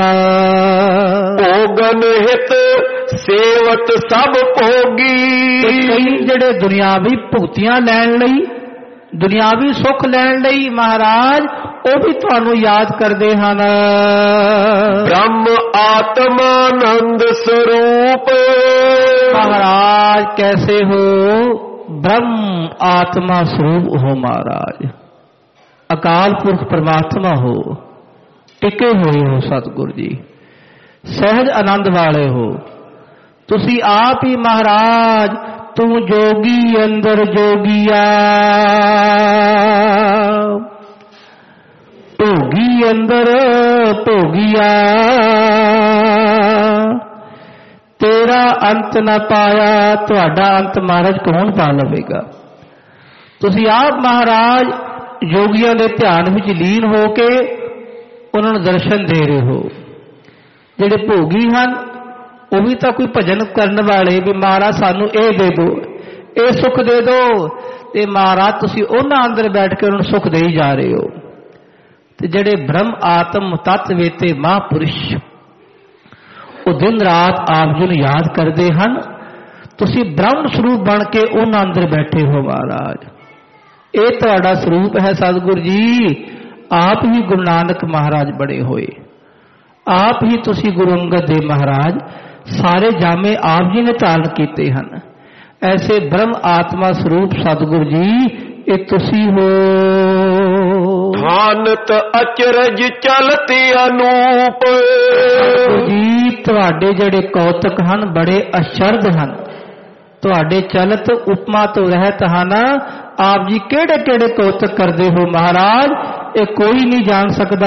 ਭੋਗਨ ਹਿਤ ਸੇਵਤ ਸਭ ਭੋਗੀ। ਕਈ ਜਿਹੜੇ ਦੁਨਿਆਵੀ ਭੁਗਤੀਆਂ ਲੈਣ ਲਈ, ਦੁਨਿਆਵੀ ਸੁੱਖ ਲੈਣ ਲਈ ਮਹਾਰਾਜ ਉਹ ਵੀ ਤੁਹਾਨੂੰ ਯਾਦ ਕਰਦੇ ਹਨ। ਬ੍ਰਹਮ ਆਤਮਾਨੰਦ ਸਰੂਪ। ਮਹਾਰਾਜ ਕੈਸੇ ਹੋ? ब्रह्म आत्मा स्वरूप हो महाराज, अकाल पुरख परमात्मा हो, टिके हुए हो सतगुरु जी, सहज आनंद वाले हो। तुसी आप ही महाराज तू जोगी अंदर जोगिया, भोगी अंदर भोगिया, तेरा अंत न पाया। तुहाडा अंत महाराज कौन पा लवेगा? तुसी आप महाराज योगियों के ध्यान विच लीन हो के उन्होंने दर्शन दे रहे हो। जिहड़े भोगी हन वो भी तो कोई भजन करने वाले भी महाराज सानू ये दे दो, ये सुख दे दो, ते महाराज तुसी उन्हां अंदर बैठ के उन्होंने सुख दे ही जा रहे हो। ते जिहड़े ब्रह्म आत्म तत्व वेते महापुरुष वो दिन रात आप जी नूं याद करते हैं। तुसी ब्रह्म स्वरूप बन के उन्हां अंदर बैठे हो महाराज। ये तुहाडा स्वरूप है सतगुरु जी। आप ही गुरु नानक महाराज बड़े होए, आप ही तुसी गुरु अंगद देव महाराज सारे जामे आप जी ने धारण कीते हैं। ऐसे ब्रह्म आत्मा स्वरूप सतगुरु जी ये तुसी हो। भानत अचरज चलते अनूप। जी तुहाडे जिहड़े कौतक हन बड़े अचरज हन, तुहाडे चलत उपमा तो रहत हन। आप जी केड़े केड़े कौतक करते हो महाराज, ਇਹ ਕੋਈ ਨਹੀਂ ਜਾਣ ਸਕਦਾ।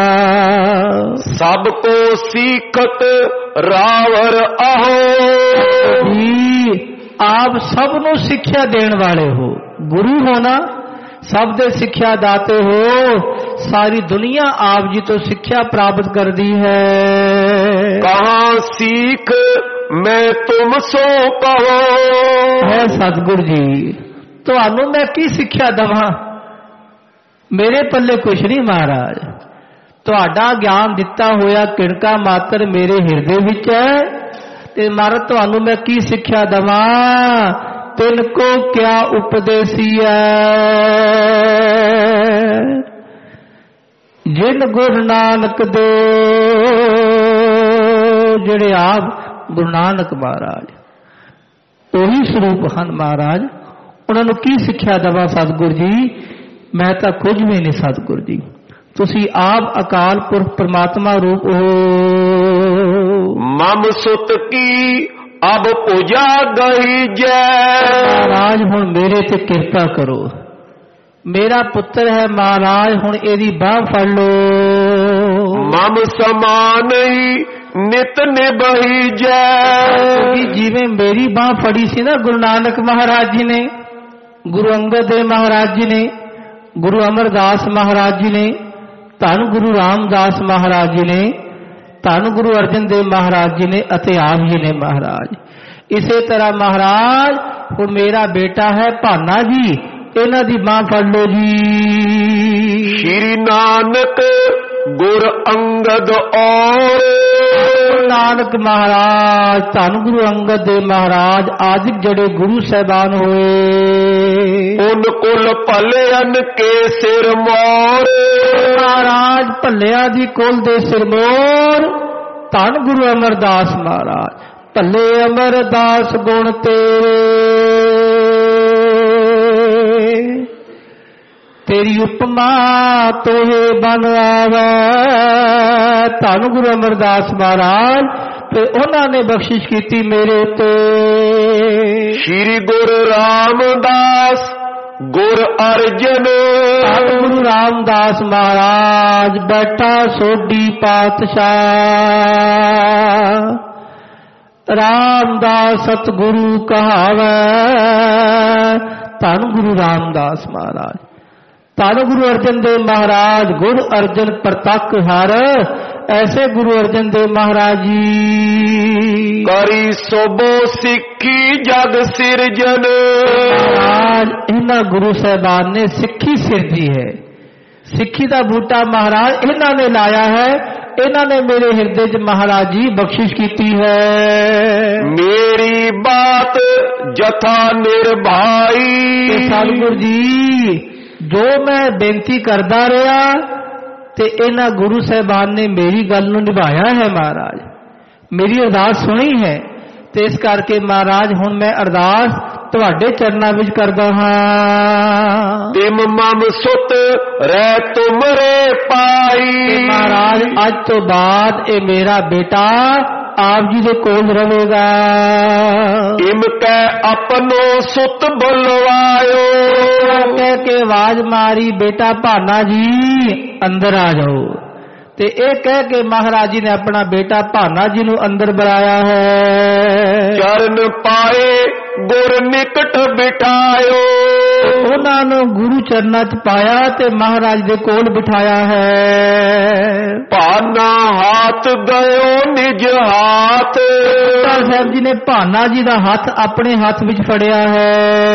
ਸਭ ਕੋ ਸੀਖਤ ਰਾਵਰ ਆਹੋ ਜੀ ਆਪ ਸਭ ਨੂੰ ਸਿੱਖਿਆ ਦੇਣ ਵਾਲੇ ਹੋ, ਗੁਰੂ ਹੋਣਾ ਸਭ ਦੇ ਸਿੱਖਿਆ ਦਾਤੇ ਹੋ। ਸਾਰੀ ਦੁਨੀਆ ਆਪ ਜੀ ਤੋਂ ਸਿੱਖਿਆ ਪ੍ਰਾਪਤ ਕਰਦੀ ਹੈ। ਕਹਾਂ ਸੀਖ ਮੈਂ ਤੁਮ ਸੋ ਕਹੋ ਹੈ ਸਤਿਗੁਰ ਜੀ ਤੁਹਾਨੂੰ ਮੈਂ ਕੀ ਸਿੱਖਿਆ ਦੇਵਾਂ, ਮੇਰੇ ਪੱਲੇ ਕੁਛ ਨਹੀਂ ਮਹਾਰਾਜ। ਤੁਹਾਡਾ ਗਿਆਨ ਦਿੱਤਾ ਹੋਇਆ ਕਿਣਕਾ ਮਾਤਰ ਮੇਰੇ ਹਿਰਦੇ ਵਿੱਚ ਹੈ ਤੇ ਮਹਾਰਾਜ ਤੁਹਾਨੂੰ ਮੈਂ ਕੀ ਸਿੱਖਿਆ ਦੇਵਾਂ। ਤਿਨ ਕੋ ਕਿਆ ਉਪਦੇਸੀਐ ਜਿਨ ਗੁਰੂ ਨਾਨਕ ਦੇ, ਜਿਹੜੇ ਆਪ ਗੁਰੂ ਨਾਨਕ ਮਹਾਰਾਜ ਉਹੀ ਸਰੂਪ ਹਨ ਮਹਾਰਾਜ, ਉਹਨਾਂ ਨੂੰ ਕੀ ਸਿੱਖਿਆ ਦੇਵਾਂ ਸਤਿਗੁਰ ਜੀ। ਮੈਂ ਤਾਂ ਕੁਝ ਵੀ ਨਹੀਂ ਸਤਿਗੁਰ ਜੀ, ਤੁਸੀਂ ਆਪ ਅਕਾਲ ਪੁਰਖ ਪ੍ਰਮਾਤਮਾ ਰੂਪ ਹੋ। ਮਮ ਸੁਤ ਕੀ ਅਬ ਪੂਜਾ ਗਈ ਜੈ ਮਹਾਰਾਜ ਹੁਣ ਮੇਰੇ ਤੇ ਕਿਰਪਾ ਕਰੋ, ਮੇਰਾ ਪੁੱਤਰ ਹੈ ਮਹਾਰਾਜ, ਹੁਣ ਇਹਦੀ ਬਾਹ ਫੜ ਲੋ। ਮਮ ਸਮਾਨ ਨਿਤ ਨਿਭਈ ਜੈ ਜਿਵੇਂ ਮੇਰੀ ਬਾਹ ਫੜੀ ਸੀ ਨਾ ਗੁਰੂ ਨਾਨਕ ਮਹਾਰਾਜ ਜੀ ਨੇ, ਗੁਰੂ ਅੰਗਦ ਦੇਵ ਮਹਾਰਾਜ ਜੀ ਨੇ, ਗੁਰੂ ਅਮਰਦਾਸ ਮਹਾਰਾਜ ਜੀ ਨੇ, ਧੰਨ ਗੁਰੂ ਰਾਮਦਾਸ ਮਹਾਰਾਜ ਜੀ ਨੇ, ਧੰਨ ਗੁਰੂ ਅਰਜਨ ਦੇਵ ਮਹਾਰਾਜ ਜੀ ਨੇ ਅਤੇ ਆਪ ਜੀ ਨੇ ਮਹਾਰਾਜ। ਇਸੇ ਤਰ੍ਹਾਂ ਮਹਾਰਾਜ ਹੁਣ ਮੇਰਾ ਬੇਟਾ ਹੈ ਭਾਨਾ ਜੀ, ਇਹਨਾਂ ਦੀ ਬਾਂਹ ਫੜ ਲੋ ਜੀ। ਸ਼੍ਰੀ ਨਾਨਕ ਗੁਰ ਅੰਗਦ ਔਰ ਨਾਨਕ ਮਹਾਰਾਜ, ਧੰਨ ਗੁਰੂ ਅੰਗਦ ਦੇਵ ਮਹਾਰਾਜ ਆਦਿਕ ਜਿਹੜੇ ਗੁਰੂ ਸਾਹਿਬਾਨ ਹੋਏ, ਉਨ ਕੁਲ ਭਲਿਆਨ ਕੇ ਸਿਰ ਮੋਰ ਮਹਾਰਾਜ ਭੱਲਿਆਂ ਦੀ ਕੁਲ ਦੇ ਸਿਰਮੋਰ ਧੰਨ ਗੁਰੂ ਅਮਰਦਾਸ ਮਹਾਰਾਜ। ਭੱਲੇ ਅਮਰਦਾਸ ਗੁਣ ਤੇਰੀ ਉਪਮਾ ਤੋਹੇ ਬਨ ਆਵੈ। ਧੰਨ ਗੁਰੂ ਅਮਰਦਾਸ ਮਹਾਰਾਜ ਤੇ ਉਹਨਾਂ ਨੇ ਬਖਸ਼ਿਸ਼ ਕੀਤੀ ਮੇਰੇ ਉੱਤੇ। ਸ਼੍ਰੀ ਗੁਰੂ ਰਾਮਦਾਸ ਗੁਰ ਅਰਜਨ ਧੰਨ ਗੁਰੂ ਰਾਮਦਾਸ ਮਹਾਰਾਜ ਬੈਠਾ ਸੋਢੀ ਪਾਤਸ਼ਾਹ। ਰਾਮਦਾਸ ਸਤਿਗੁਰੂ ਕਹਾਵੈ। ਧੰਨ ਗੁਰੂ ਰਾਮਦਾਸ ਮਹਾਰਾਜ। ਧੰਨ ਗੁਰੂ ਅਰਜਨ ਦੇਵ ਮਹਾਰਾਜ ਗੁਰ ਅਰਜਨ ਪ੍ਰਤੱਖ ਹਰ, ਐਸੇ ਗੁਰੂ ਅਰਜਨ ਦੇਵ ਮਹਾਰਾਜ ਜੀ। ਕਰੀ ਸੋਭੋ ਸਿੱਖੀ ਜਗ ਸਿਰਜਨ ਮਹਾਰਾਜ ਇਹਨਾਂ ਗੁਰੂ ਸਾਹਿਬਾਨ ਨੇ ਸਿੱਖੀ ਸਿਰਜੀ ਹੈ। ਸਿੱਖੀ ਦਾ ਬੂਟਾ ਮਹਾਰਾਜ ਇਹਨਾਂ ਨੇ ਲਾਇਆ ਹੈ, ਇਹਨਾਂ ਨੇ ਮੇਰੇ ਹਿਰਦੇ 'ਚ ਮਹਾਰਾਜ ਜੀ ਬਖਸ਼ਿਸ਼ ਕੀਤੀ ਹੈ। ਮੇਰੀ ਬਾਤ ਜਥਾ ਨਿਰਭਾਈ। ਸਤਿਗੁਰ ਜੀ ਜੋ ਮੈਂ ਬੇਨਤੀ ਕਰਦਾ ਰਿਹਾ ਤੇ ਇਹਨਾਂ ਗੁਰੂ ਸਾਹਿਬਾਨ ਨੇ ਮੇਰੀ ਗੱਲ ਨੂੰ ਨਿਭਾਇਆ ਹੈ ਮਹਾਰਾਜ, ਮੇਰੀ ਅਰਦਾਸ ਸੁਣੀ ਹੈ। ਤੇ ਇਸ ਕਰਕੇ ਮਹਾਰਾਜ ਹੁਣ ਮੈਂ ਅਰਦਾਸ ਤੁਹਾਡੇ ਚਰਨਾਂ ਵਿੱਚ ਕਰਦਾ ਹਾਂ। ਤਿਮ ਮਮ ਸੁਤ ਰਹਿ ਤੁਮਰੇ ਪਾਈ। ਮਹਾਰਾਜ ਅੱਜ ਤੋਂ ਬਾਅਦ ਇਹ ਮੇਰਾ ਬੇਟਾ ਆਪ ਜੀ ਦੇ ਕੋਲ ਰਹੇਗਾ। ਇਮ ਕੈ ਆਪਨੋ ਸੁਤ ਬੁਲਵਾਇਓ। ਕਹਿ ਕੇ ਆਵਾਜ਼ ਮਾਰੀ ਬੇਟਾ ਭਾਨਾ ਜੀ ਅੰਦਰ ਆ ਜਾਓ। ਤੇ ਇਹ ਕਹਿ ਕੇ ਮਹਾਰਾਜ ਜੀ ਨੇ ਆਪਣਾ ਬੇਟਾ ਭਾਨਾ ਜੀ ਨੂੰ ਅੰਦਰ ਬੁਲਾਇਆ ਹੈ। ਚਰਨ ਪਾਏ ਗੁਰ ਨਿਕਟ ਬਿਠਾਇਓ। ਉਹਨਾਂ ਨੂੰ ਗੁਰੂ ਚਰਨਾਂ 'ਚ ਪਾਇਆ ਤੇ ਮਹਾਰਾਜ ਦੇ ਕੋਲ ਬਿਠਾਇਆ ਹੈ। ਭਾਨਾ ਹਾਥ ਗਇਓ ਨਿਜ ਹਾਥ। ਸਾਹਿਬ ਜੀ ਨੇ ਭਾਨਾ ਜੀ ਦਾ ਹੱਥ ਆਪਣੇ ਹੱਥ ਵਿੱਚ ਫੜਿਆ ਹੈ।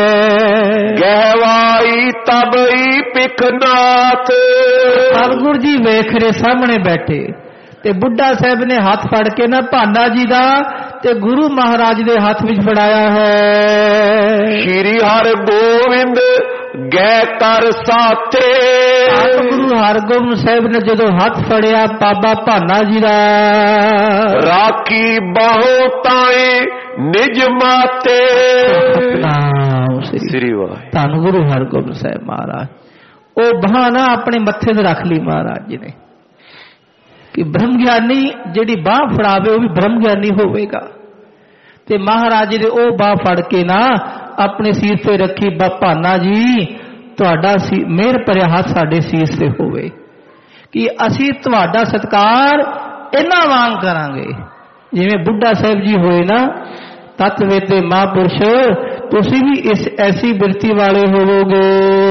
ਗਹਿਵਾਈ ਤਬਈ ਪਿਖਨਾਥ। ਸਤਿਗੁਰੂ ਜੀ ਵੇਖ ਰਹੇ ਸਾਹਮਣੇ ਬੈਠੇ ਤੇ ਬੁੱਢਾ ਸਾਹਿਬ ਨੇ ਹੱਥ ਫੜ ਕੇ ਨਾ ਭਾਨਾ ਜੀ ਦਾ ਤੇ ਗੁਰੂ ਮਹਾਰਾਜ ਦੇ ਹੱਥ ਵਿੱਚ ਫੜਾਇਆ ਹੈ। ਸ਼੍ਰੀ ਹਰਿ ਗੋਬਿੰਦ ਗੈ ਕਰ ਸਾਥੇ। ਗੁਰੂ ਹਰਗੋਬਿੰਦ ਸਾਹਿਬ ਨੇ ਜਦੋਂ ਹੱਥ ਫੜਿਆ ਬਾਬਾ ਭਾਨਾ ਜੀ ਦਾ, ਰਾਖੀ ਬਾਹੋ ਤਾਏ ਨਿਜ ਮਾਤੇ। ਸ੍ਰੀ ਵਾਹਿਗੁਰੂ। ਧੰਨ ਗੁਰੂ ਹਰਗੋਬਿੰਦ ਸਾਹਿਬ ਮਹਾਰਾਜ ਉਹ ਬਹਾਨਾ ਆਪਣੇ ਮੱਥੇ ਤੇ ਰੱਖ ਲਈ ਮਹਾਰਾਜ ਜੀ ਨੇ ਕਿ ਬ੍ਰਹਮ ਗਿਆਨੀ ਜਿਹੜੀ ਬਾਹ ਫੜਾਵੇ ਉਹ ਵੀ ਬ੍ਰਹਮ ਗਿਆਨੀ ਹੋਵੇਗਾ। ਤੇ ਮਹਾਰਾਜ ਜੀ ਨੇ ਉਹ ਬਾਹ ਫੜ ਕੇ ਨਾ ਆਪਣੇ ਸਿਰ ਤੇ ਰੱਖੀ। ਭਾਨਾ ਜੀ ਤੁਹਾਡਾ ਮਿਹਰ ਭਰਿਆ ਹੱਥ ਸਾਡੇ ਸੀਸ ਤੇ ਹੋਵੇ ਕਿ ਅਸੀਂ ਤੁਹਾਡਾ ਸਤਿਕਾਰ ਇਹਨਾਂ ਵਾਂਗ ਕਰਾਂਗੇ ਜਿਵੇਂ ਬੁੱਢਾ ਸਾਹਿਬ ਜੀ ਹੋਏ ਨਾ ਤਤ ਵੇਦੇ ਮਹਾਂਪੁਰਸ਼ ਤੁਸੀਂ ਵੀ ਇਸ ਐਸੀ ਬਿਰਤੀ ਵਾਲੇ ਹੋਵੋਗੇ।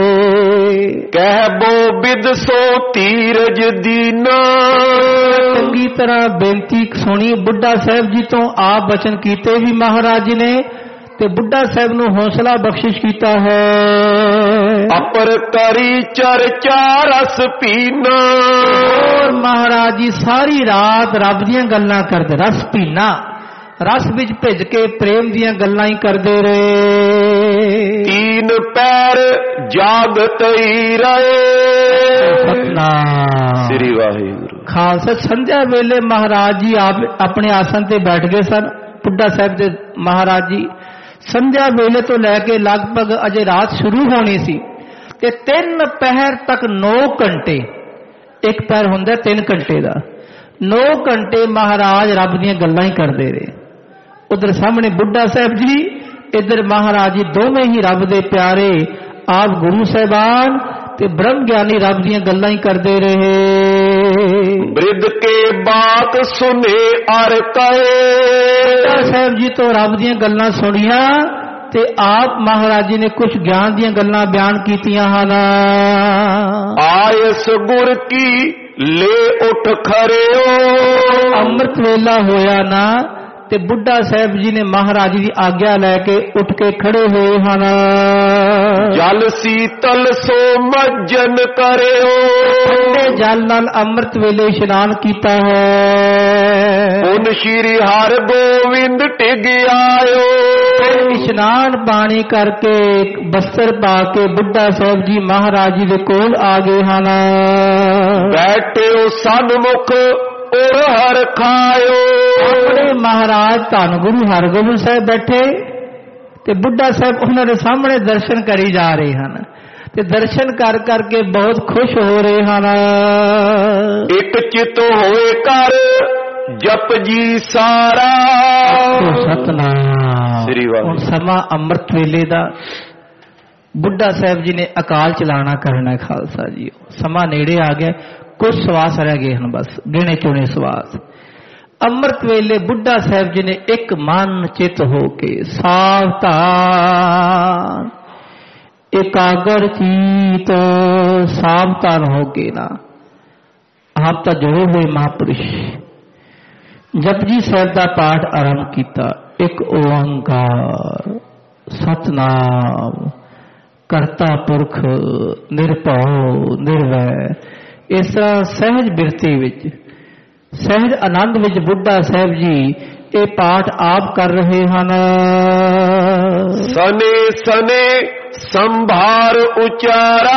ਕਹਿਬੋ ਬਿਦ ਸੋ ਧੀਰਜ ਦੀਨਾ। ਚੰਗੀ ਤਰ੍ਹਾਂ ਬੇਨਤੀ ਸੁਣੀ ਬੁੱਢਾ ਸਾਹਿਬ ਜੀ ਤੋਂ ਆਪ ਬਚਨ ਕੀਤੇ ਵੀ ਮਹਾਰਾਜ ਜੀ ਨੇ ਤੇ ਬੁੱਢਾ ਸਾਹਿਬ ਨੂੰ ਹੌਸਲਾ ਬਖਸ਼ਿਸ਼ ਕੀਤਾ ਹੈ। ਅਪਰ ਕਰੀ ਚਰਚਾ ਰਸ ਪੀਨਾ। ਔਰ ਮਹਾਰਾਜ ਜੀ ਸਾਰੀ ਰਾਤ ਰੱਬ ਦੀਆਂ ਗੱਲਾਂ ਕਰਦੇ ਰਸ ਪੀਨਾ ਰਸ ਵਿੱਚ ਭਿੱਜ ਕੇ ਪ੍ਰੇਮ ਦੀਆਂ ਗੱਲਾਂ ਹੀ ਕਰਦੇ ਰਹੇ। ਤੀਨ ਪੈਰ ਜਾਗਤ ਹੀ ਰਹੇ। ਸਤਨਾਮ ਸ੍ਰੀ ਵਾਹਿਗੁਰੂ। ਖਾਲਸਾ ਸੰਧਿਆ ਵੇਲੇ ਮਹਾਰਾਜ ਜੀ ਆਪ ਆਪਣੇ ਆਸਣ ਤੇ ਬੈਠ ਗਏ ਸਨ। ਬੁੱਢਾ ਸਾਹਿਬ ਦੇ ਮਹਾਰਾਜ ਜੀ ਸੰਧਿਆ ਵੇਲੇ ਤੋਂ ਲੈ ਕੇ ਲਗਭਗ ਅਜੇ ਰਾਤ ਸ਼ੁਰੂ ਹੋਣੀ ਸੀ ਤੇ 3 ਪਹਿਰ ਤੱਕ 9 ਘੰਟੇ ਇੱਕ ਪਹਿਰ ਹੁੰਦਾ 3 ਘੰਟੇ ਦਾ 9 ਘੰਟੇ ਮਹਾਰਾਜ ਰੱਬ ਦੀਆਂ ਗੱਲਾਂ ਹੀ ਕਰਦੇ ਰਹੇ। ਉਧਰ ਸਾਹਮਣੇ ਬੁੱਢਾ ਸਾਹਿਬ ਜੀ ਇੱਧਰ ਮਹਾਰਾਜ ਜੀ ਦੋਵੇਂ ਹੀ ਰੱਬ ਦੇ ਪਿਆਰੇ ਆਪ ਗੁਰੂ ਸਾਹਿਬਾਨ ਤੇ ਬ੍ਰਹਮ ਗਿਆਨੀ ਰੱਬ ਦੀਆਂ ਗੱਲਾਂ ਹੀ ਕਰਦੇ ਰਹੇ। ਬ੍ਰਿਧ ਕੇ ਬਾਤ ਸੁਨੇ ਅਰ ਕਹੇ। ਬੁੱਢਾ ਸਾਹਿਬ ਜੀ ਤੋਂ ਰੱਬ ਦੀਆਂ ਗੱਲਾਂ ਸੁਣੀਆਂ ਤੇ ਆਪ ਮਹਾਰਾਜ ਜੀ ਨੇ ਕੁਝ ਗਿਆਨ ਦੀਆਂ ਗੱਲਾਂ ਬਿਆਨ ਕੀਤੀਆਂ ਹਨ। ਆਇਸ ਗੁਰ ਕੀ ਲੈ ਉਠ ਖਰਿਓ। ਅੰਮ੍ਰਿਤ ਵੇਲਾ ਹੋਇਆ ਨਾ ਤੇ ਬੁੱਢਾ ਸਾਹਿਬ ਜੀ ਨੇ ਮਹਾਰਾਜ ਦੀ ਆਗਿਆ ਲੈ ਕੇ ਉੱਠ ਕੇ ਖੜੇ ਹੋਏ ਹਨ। ਜਲ ਸੀਤਲ ਸੋ ਮੱਜਨ ਕਰਿਓ। ਠੰਡੇ ਜਲ ਨਾਲ ਅੰਮ੍ਰਿਤ ਵੇਲੇ ਇਸ਼ਨਾਨ ਕੀਤਾ ਹੈ। ਹੁਣ ਸ਼੍ਰੀ ਹਰਿ ਗੋਬਿੰਦ ਟਿਗ ਆਇਓ। ਇਸ਼ਨਾਨ ਪਾਣੀ ਕਰਕੇ ਬਸਤਰ ਪਾ ਕੇ ਬੁੱਢਾ ਸਾਹਿਬ ਜੀ ਮਹਾਰਾਜ ਜੀ ਦੇ ਕੋਲ ਆ ਗਏ ਹਨ। ਬੈਠਿਓ ਸਨਮੁਖ ਔਰ ਹਰ ਖਾਇਓ। ਆਪਣੇ ਮਹਾਰਾਜ ਧੰਨ ਗੁਰੂ ਹਰਗੋਬਿੰਦ ਸਾਹਿਬ ਬੈਠੇ ਤੇ ਬੁੱਢਾ ਸਾਹਿਬ ਉਹਨਾਂ ਦੇ ਸਾਹਮਣੇ ਦਰਸ਼ਨ ਕਰੀ ਜਾ ਰਹੇ ਹਨ ਤੇ ਦਰਸ਼ਨ ਕਰ ਕਰਕੇ ਬਹੁਤ ਖੁਸ਼ ਹੋ ਰਹੇ ਹਨ। ਇੱਕ ਚਿਤ ਹੋਏ ਕਰ ਜਪ ਜੀ ਸਾਰਾ। ਸਤਨਾਮ। ਸ੍ਰੀ ਵਾਹਿਗੁਰੂ। ਸਮਾਂ ਅੰਮ੍ਰਿਤ ਵੇਲੇ ਦਾ ਬੁੱਢਾ ਸਾਹਿਬ ਜੀ ਨੇ ਅਕਾਲ ਚਲਾਣਾ ਕਰਨਾ ਖਾਲਸਾ ਜੀ। ਸਮਾਂ ਨੇੜੇ ਆ ਗਿਆ ਕੁਝ ਸਵਾਸ ਰਹਿ ਗਏ ਹਨ ਬਸ ਗਿਣੇ ਚੁਣੇ ਸਵਾਸ। ਅੰਮ੍ਰਿਤ ਵੇਲੇ ਬੁੱਢਾ ਸਾਹਿਬ ਜੀ ਨੇ ਇੱਕ ਮਨ ਚਿਤ ਹੋ ਕੇ ਸਾਵਧਾਨ ਇਕਾਗਰ ਚੀਤ ਸਾਵਧਾਨ ਹੋ ਕੇ ਨਾ ਆਪ ਤਾਂ ਜੁੜੇ ਹੋਏ ਮਹਾਂਪੁਰਸ਼ ਜਪਜੀ ਸਾਹਿਬ ਦਾ ਪਾਠ ਆਰੰਭ ਕੀਤਾ। ਇੱਕ ਓੰਕਾਰ ਸਤਨਾਮ ਕਰਤਾ ਪੁਰਖ ਨਿਰਭਉ ਨਿਰਵੈਰ। ਇਸ ਤਰ੍ਹਾਂ ਸਹਿਜ ਬਿਰਤੀ ਵਿੱਚ ਸਹਿਜ ਆਨੰਦ ਵਿੱਚ ਬੁੱਢਾ ਸਾਹਿਬ ਜੀ ਇਹ ਪਾਠ ਆਪ ਕਰ ਰਹੇ ਹਨ। ਸਨੇ ਸਨੇ ਸੰਭਾਰ ਉਚਾਰਾ।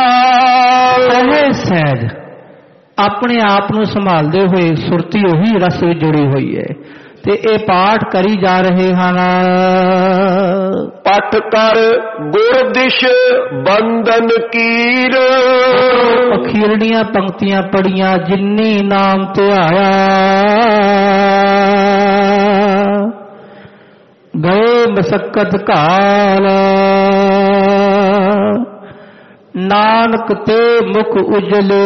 ਸਹਿਜ ਆਪਣੇ ਆਪ ਨੂੰ ਸੰਭਾਲਦੇ ਹੋਏ ਸੁਰਤੀ ਉਹੀ ਰਸ ਵਿੱਚ ਜੁੜੀ ਹੋਈ ਹੈ ਤੇ ਇਹ ਪਾਠ ਕਰੀ ਜਾ ਰਹੇ ਹਨ। ਪਠ ਕਰ ਗੁਰ ਦਿਸ਼ ਬੰਦਨ ਕੀਰ। ਅਖੀਰੜੀਆਂ ਪੰਕਤੀਆਂ ਪੜੀਆਂ ਜਿਨੀ ਨਾਮ ਧਿਆਇਆ ਗਏ ਮਸਕਤ ਕਾਲ। ਨਾਨਕ ਤੇ ਮੁਖ ਉਜਲੇ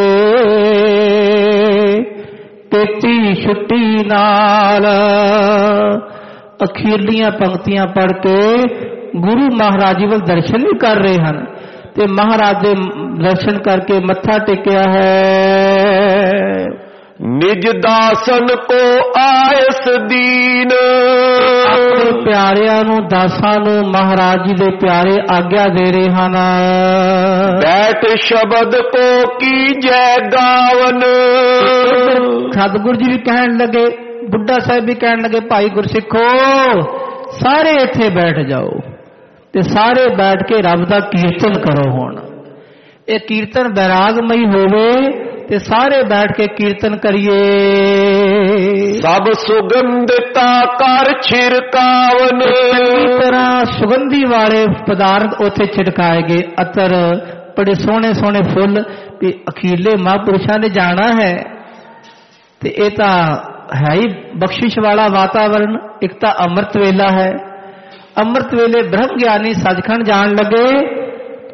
ਤੇਤੀ ਛੁੱਟੀ ਨਾਲ। ਅਖੀਰਲੀਆਂ ਪੰਕਤੀਆਂ ਪੜ੍ਹ ਕੇ ਗੁਰੂ ਮਹਾਰਾਜ ਜੀ ਵੱਲ ਦਰਸ਼ਨ ਵੀ ਕਰ ਰਹੇ ਹਨ ਤੇ ਮਹਾਰਾਜ ਦੇ ਦਰਸ਼ਨ ਕਰਕੇ ਮੱਥਾ ਟੇਕਿਆ ਹੈ। ਨਿਜ ਦਾਸਨ ਕੋ ਆਇਸ ਦੀਨ। ਆਪਣੇ ਪਿਆਰਿਆਂ ਨੂੰ ਦਾਸਾਂ ਨੂੰ ਮਹਾਰਾਜ ਜੀ ਦੇ ਪਿਆਰੇ ਆਗਿਆ ਦੇ ਰਹੇ ਹਨ। ਬੈਠ ਸ਼ਬਦ ਕੋ ਕੀਜੈ ਗਾਵਨ। ਸਤਿਗੁਰੂ ਜੀ ਵੀ ਕਹਿਣ ਲੱਗੇ ਬੁੱਢਾ ਸਾਹਿਬ ਵੀ ਕਹਿਣ ਲੱਗੇ ਭਾਈ ਗੁਰਸਿੱਖੋ ਸਾਰੇ ਇੱਥੇ ਬੈਠ ਜਾਓ ਤੇ ਸਾਰੇ ਬੈਠ ਕੇ ਰੱਬ ਦਾ ਕੀਰਤਨ ਕਰੋ। ਹੁਣ ਇਹ ਕੀਰਤਨ ਬੈਰਾਗਮਈ ਹੋਵੇ ਤੇ ਸਾਰੇ ਬੈਠ ਕੇ ਕੀਰਤਨ ਕਰੀਏ। ਸਭ ਸੁਗੰਧਤਾ ਕਰ ਛਿੜਕਾਵਨ। ਚੰਗੀ ਤਰ੍ਹਾਂ ਸੁਗੰਧੀ ਵਾਲੇ ਪਦਾਰਥ ਉੱਥੇ ਛਿੜਕਾਏ ਗਏ। ਅਤਰ ਬੜੇ ਸੋਹਣੇ ਸੋਹਣੇ ਫੁੱਲ ਵੀ ਅਖੀਰਲੇ ਮਹਾਂਪੁਰਸ਼ਾਂ ਨੇ ਜਾਣਾ ਹੈ ਤੇ ਇਹ ਤਾਂ ਹੈ ਹੀ ਬਖਸ਼ਿਸ਼ ਵਾਲਾ ਵਾਤਾਵਰਨ। ਇੱਕ ਤਾਂ ਅੰਮ੍ਰਿਤ ਵੇਲਾ ਹੈ। ਅੰਮ੍ਰਿਤ ਵੇਲੇ ਬ੍ਰਹਮ ਗਿਆਨੀ ਸੱਚਖੰਡ ਜਾਣ ਲੱਗੇ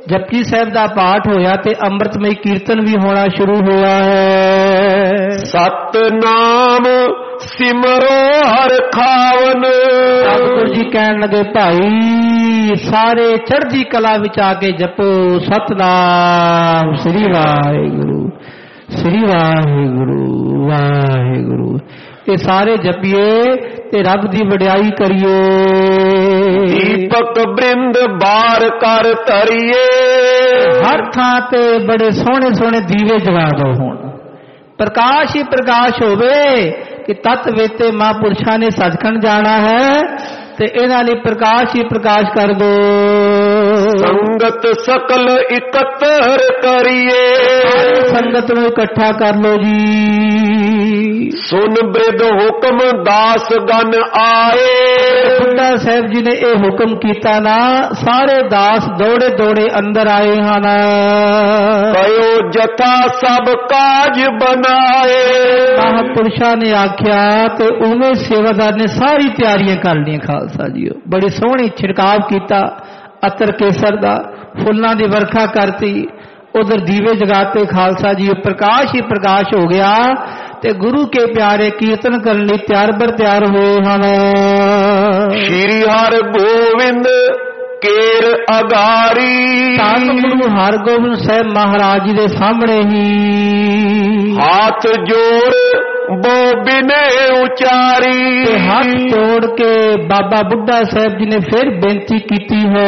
ਜਪਜੀ ਸਾਹਿਬ ਦਾ ਪਾਠ ਹੋਇਆ ਤੇ ਅੰਮ੍ਰਿਤਮਈ ਕੀਰਤਨ ਵੀ ਹੋਣਾ ਸ਼ੁਰੂ ਹੋਇਆ ਹੈ। ਸਤਨਾਮ ਸਿਮਰੋ ਹਰ ਖਾਵਨ। ਸਤਿਗੁਰੂ ਜੀ ਕਹਿਣ ਲੱਗੇ ਭਾਈ ਸਾਰੇ ਚੜ੍ਹਦੀ ਕਲਾ ਵਿੱਚ ਆ ਕੇ ਜਪੋ ਸਤਨਾਮ ਸ੍ਰੀ ਵਾਹਿਗੁਰੂ ਸ੍ਰੀ ਵਾਹਿਗੁਰੂ ਵਾਹਿਗੁਰੂ। ਇਹ ਸਾਰੇ ਜਪੀਏ ਤੇ ਰੱਬ ਦੀ ਵਡਿਆਈ ਕਰੀਏ। ਦੀਪਕ ਬ੍ਰਿੰਦ ਬਾਰ ਕਰ ਧਰੀਏ। ਹਰ ਥਾਂ ਤੇ ਬੜੇ ਸੋਹਣੇ ਸੋਹਣੇ ਦੀਵੇ ਜਗਾ ਦੋ। ਹੁਣ ਪ੍ਰਕਾਸ਼ ਹੀ ਪ੍ਰਕਾਸ਼ ਹੋਵੇ ਕਿ ਤਤ ਵੇਤੇ ਮਹਾਂਪੁਰਸ਼ਾਂ ਨੇ ਸੱਚਖੰਡ ਜਾਣਾ ਹੈ ਤੇ ਇਹਨਾਂ ਲਈ ਪ੍ਰਕਾਸ਼ ਹੀ ਪ੍ਰਕਾਸ਼ ਕਰ ਦੋ। ਸੰਗਤ ਸਕਲ ਇਕੱਤਰ ਕਰੀਏ। ਸੰਗਤ ਨੂੰ ਇਕੱਠਾ ਕਰ ਲੋ ਜੀ। ਸੁਨ ਬ੍ਰਿਧ ਹੁਕਮ ਦਾਸ ਗਨ ਆਏ। ਬੁੱਢਾ ਸਾਹਿਬ ਜੀ ਨੇ ਇਹ ਹੁਕਮ ਕੀਤਾ ਨਾ, ਸਾਰੇ ਦਾਸ ਦੌੜੇ ਦੌੜੇ ਅੰਦਰ ਆਏ ਹਨ। ਕਯੋ ਜਥਾ ਸਭ ਕਾਜ ਬਨਾਏ। ਮਹਾਂਪੁਰਸ਼ਾਂ ਨੇ ਆਖਿਆ ਤੇ ਉਵੇਂ ਸੇਵਾਦਾਰ ਨੇ ਸਾਰੀ ਤਿਆਰੀਆਂ ਕਰ ਲਈਆਂ। ਖਾਲਸਾ ਜੀ ਬੜੀ ਸੋਹਣੀ ਛਿੜਕਾਵ ਕੀਤਾ ਅਤਰ ਕੇਸਰ ਦਾ, ਫੁੱਲਾਂ ਦੀ ਵਰਖਾ ਕਰਤੀ, ਉਧਰ ਦੀਵੇ ਜਗਾਤੇ। ਖਾਲਸਾ ਜੀ ਪ੍ਰਕਾਸ਼ ਹੀ ਪ੍ਰਕਾਸ਼ ਹੋ ਗਿਆ ਤੇ ਗੁਰੂ ਕੇ ਪਿਆਰੇ ਕੀਰਤਨ ਕਰਨ ਲਈ ਤਿਆਰ ਬਰ ਤਿਆਰ ਹੋਏ ਹਨ। ਸ਼੍ਰੀ ਹਰਿ ਗੋਬਿੰਦ ਕੇਰ ਅਗਾਰੀ। ਧੰਨ ਗੁਰੂ ਹਰਗੋਬਿੰਦ ਸਾਹਿਬ ਮਹਾਰਾਜ ਜੀ ਦੇ ਸਾਹਮਣੇ ਹੀ ਹੱਥ ਜੋੜ ਬੋ ਬਿਨੇ ਉਚਾਰੀ। ਤੇ ਹੱਥ ਜੋੜ ਕੇ ਬਾਬਾ ਬੁੱਢਾ ਸਾਹਿਬ ਜੀ ਨੇ ਫਿਰ ਬੇਨਤੀ ਕੀਤੀ ਹੈ।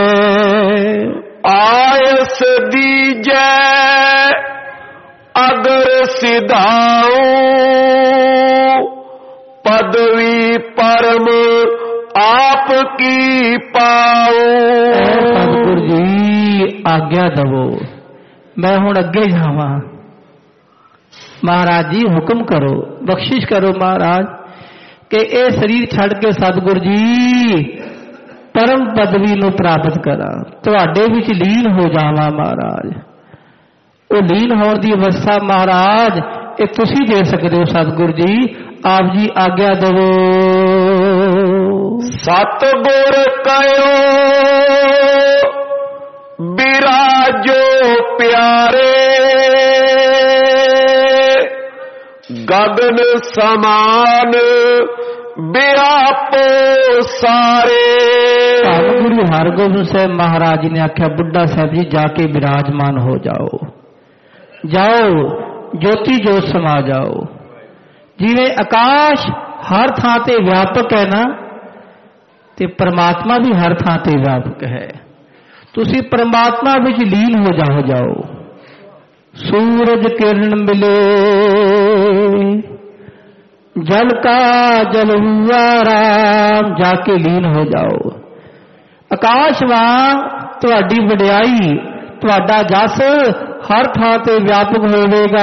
ਆਇਸ ਦੀਜੈ ਅਗਰ ਸਿਧਾਉ। ਪਦਵੀ ਪਰਮ ਆਪ ਕੀ ਪਾਉ। ਸਤਿਗੁਰੂ ਜੀ ਆਗਿਆ ਦਵੋ, ਮੈਂ ਹੁਣ ਅੱਗੇ ਜਾਵਾਂ। ਮਹਾਰਾਜ ਜੀ ਹੁਕਮ ਕਰੋ, ਬਖਸ਼ਿਸ਼ ਕਰੋ ਮਹਾਰਾਜ ਕਿ ਇਹ ਸਰੀਰ ਛੱਡ ਕੇ ਸਤਿਗੁਰੂ ਜੀ ਪਰਮ ਪਦਵੀ ਨੂੰ ਪ੍ਰਾਪਤ ਕਰਾਂ, ਤੁਹਾਡੇ ਵਿੱਚ ਲੀਨ ਹੋ ਜਾਵਾਂ। ਮਹਾਰਾਜ ਉਹ ਲੀਨ ਹੋਣ ਦੀ ਅਵਸਥਾ ਮਹਾਰਾਜ ਇਹ ਤੁਸੀਂ ਦੇ ਸਕਦੇ ਹੋ। ਸਤਿਗੁਰੂ ਜੀ ਆਪ ਜੀ ਆਗਿਆ ਦੇਵੋ। ਸਤਿਗੁਰ ਕਯੋ ਬਿਰਾਜੋ ਪਿਆਰੇ। ਗਗਨ ਸਮਾਨ ਵਿਆਪੋ ਸਾਰੇ। ਧੰਨ ਗੁਰੂ ਹਰਗੋਬਿੰਦ ਸਾਹਿਬ ਮਹਾਰਾਜ ਜੀ ਨੇ ਆਖਿਆ ਬੁੱਢਾ ਸਾਹਿਬ ਜੀ ਜਾ ਕੇ ਬਿਰਾਜਮਾਨ ਹੋ ਜਾਓ, ਜਾਓ ਜੋਤੀ ਜੋਤ ਸਮਾ ਜਾਓ। ਜਿਵੇਂ ਆਕਾਸ਼ ਹਰ ਥਾਂ ਤੇ ਵਿਆਪਕ ਹੈ ਨਾ, ਤੇ ਪਰਮਾਤਮਾ ਵੀ ਹਰ ਥਾਂ ਤੇ ਵਿਆਪਕ ਹੈ। ਤੁਸੀਂ ਪਰਮਾਤਮਾ ਵਿੱਚ ਲੀਨ ਹੋ ਜਾਓ। ਸੂਰਜ ਕਿਰਨ ਮਿਲੇ ਜਲ ਕਾ ਜਲ ਹੁਆ ਰਾਮ। ਜਾ ਕੇ ਲੀਨ ਹੋ ਜਾਓ। ਆਕਾਸ਼ ਵਾਂਗ ਤੁਹਾਡੀ ਵਡਿਆਈ, ਤੁਹਾਡਾ ਜਸ ਹਰ ਥਾਂ ਤੇ ਵਿਆਪਕ ਹੋਵੇਗਾ।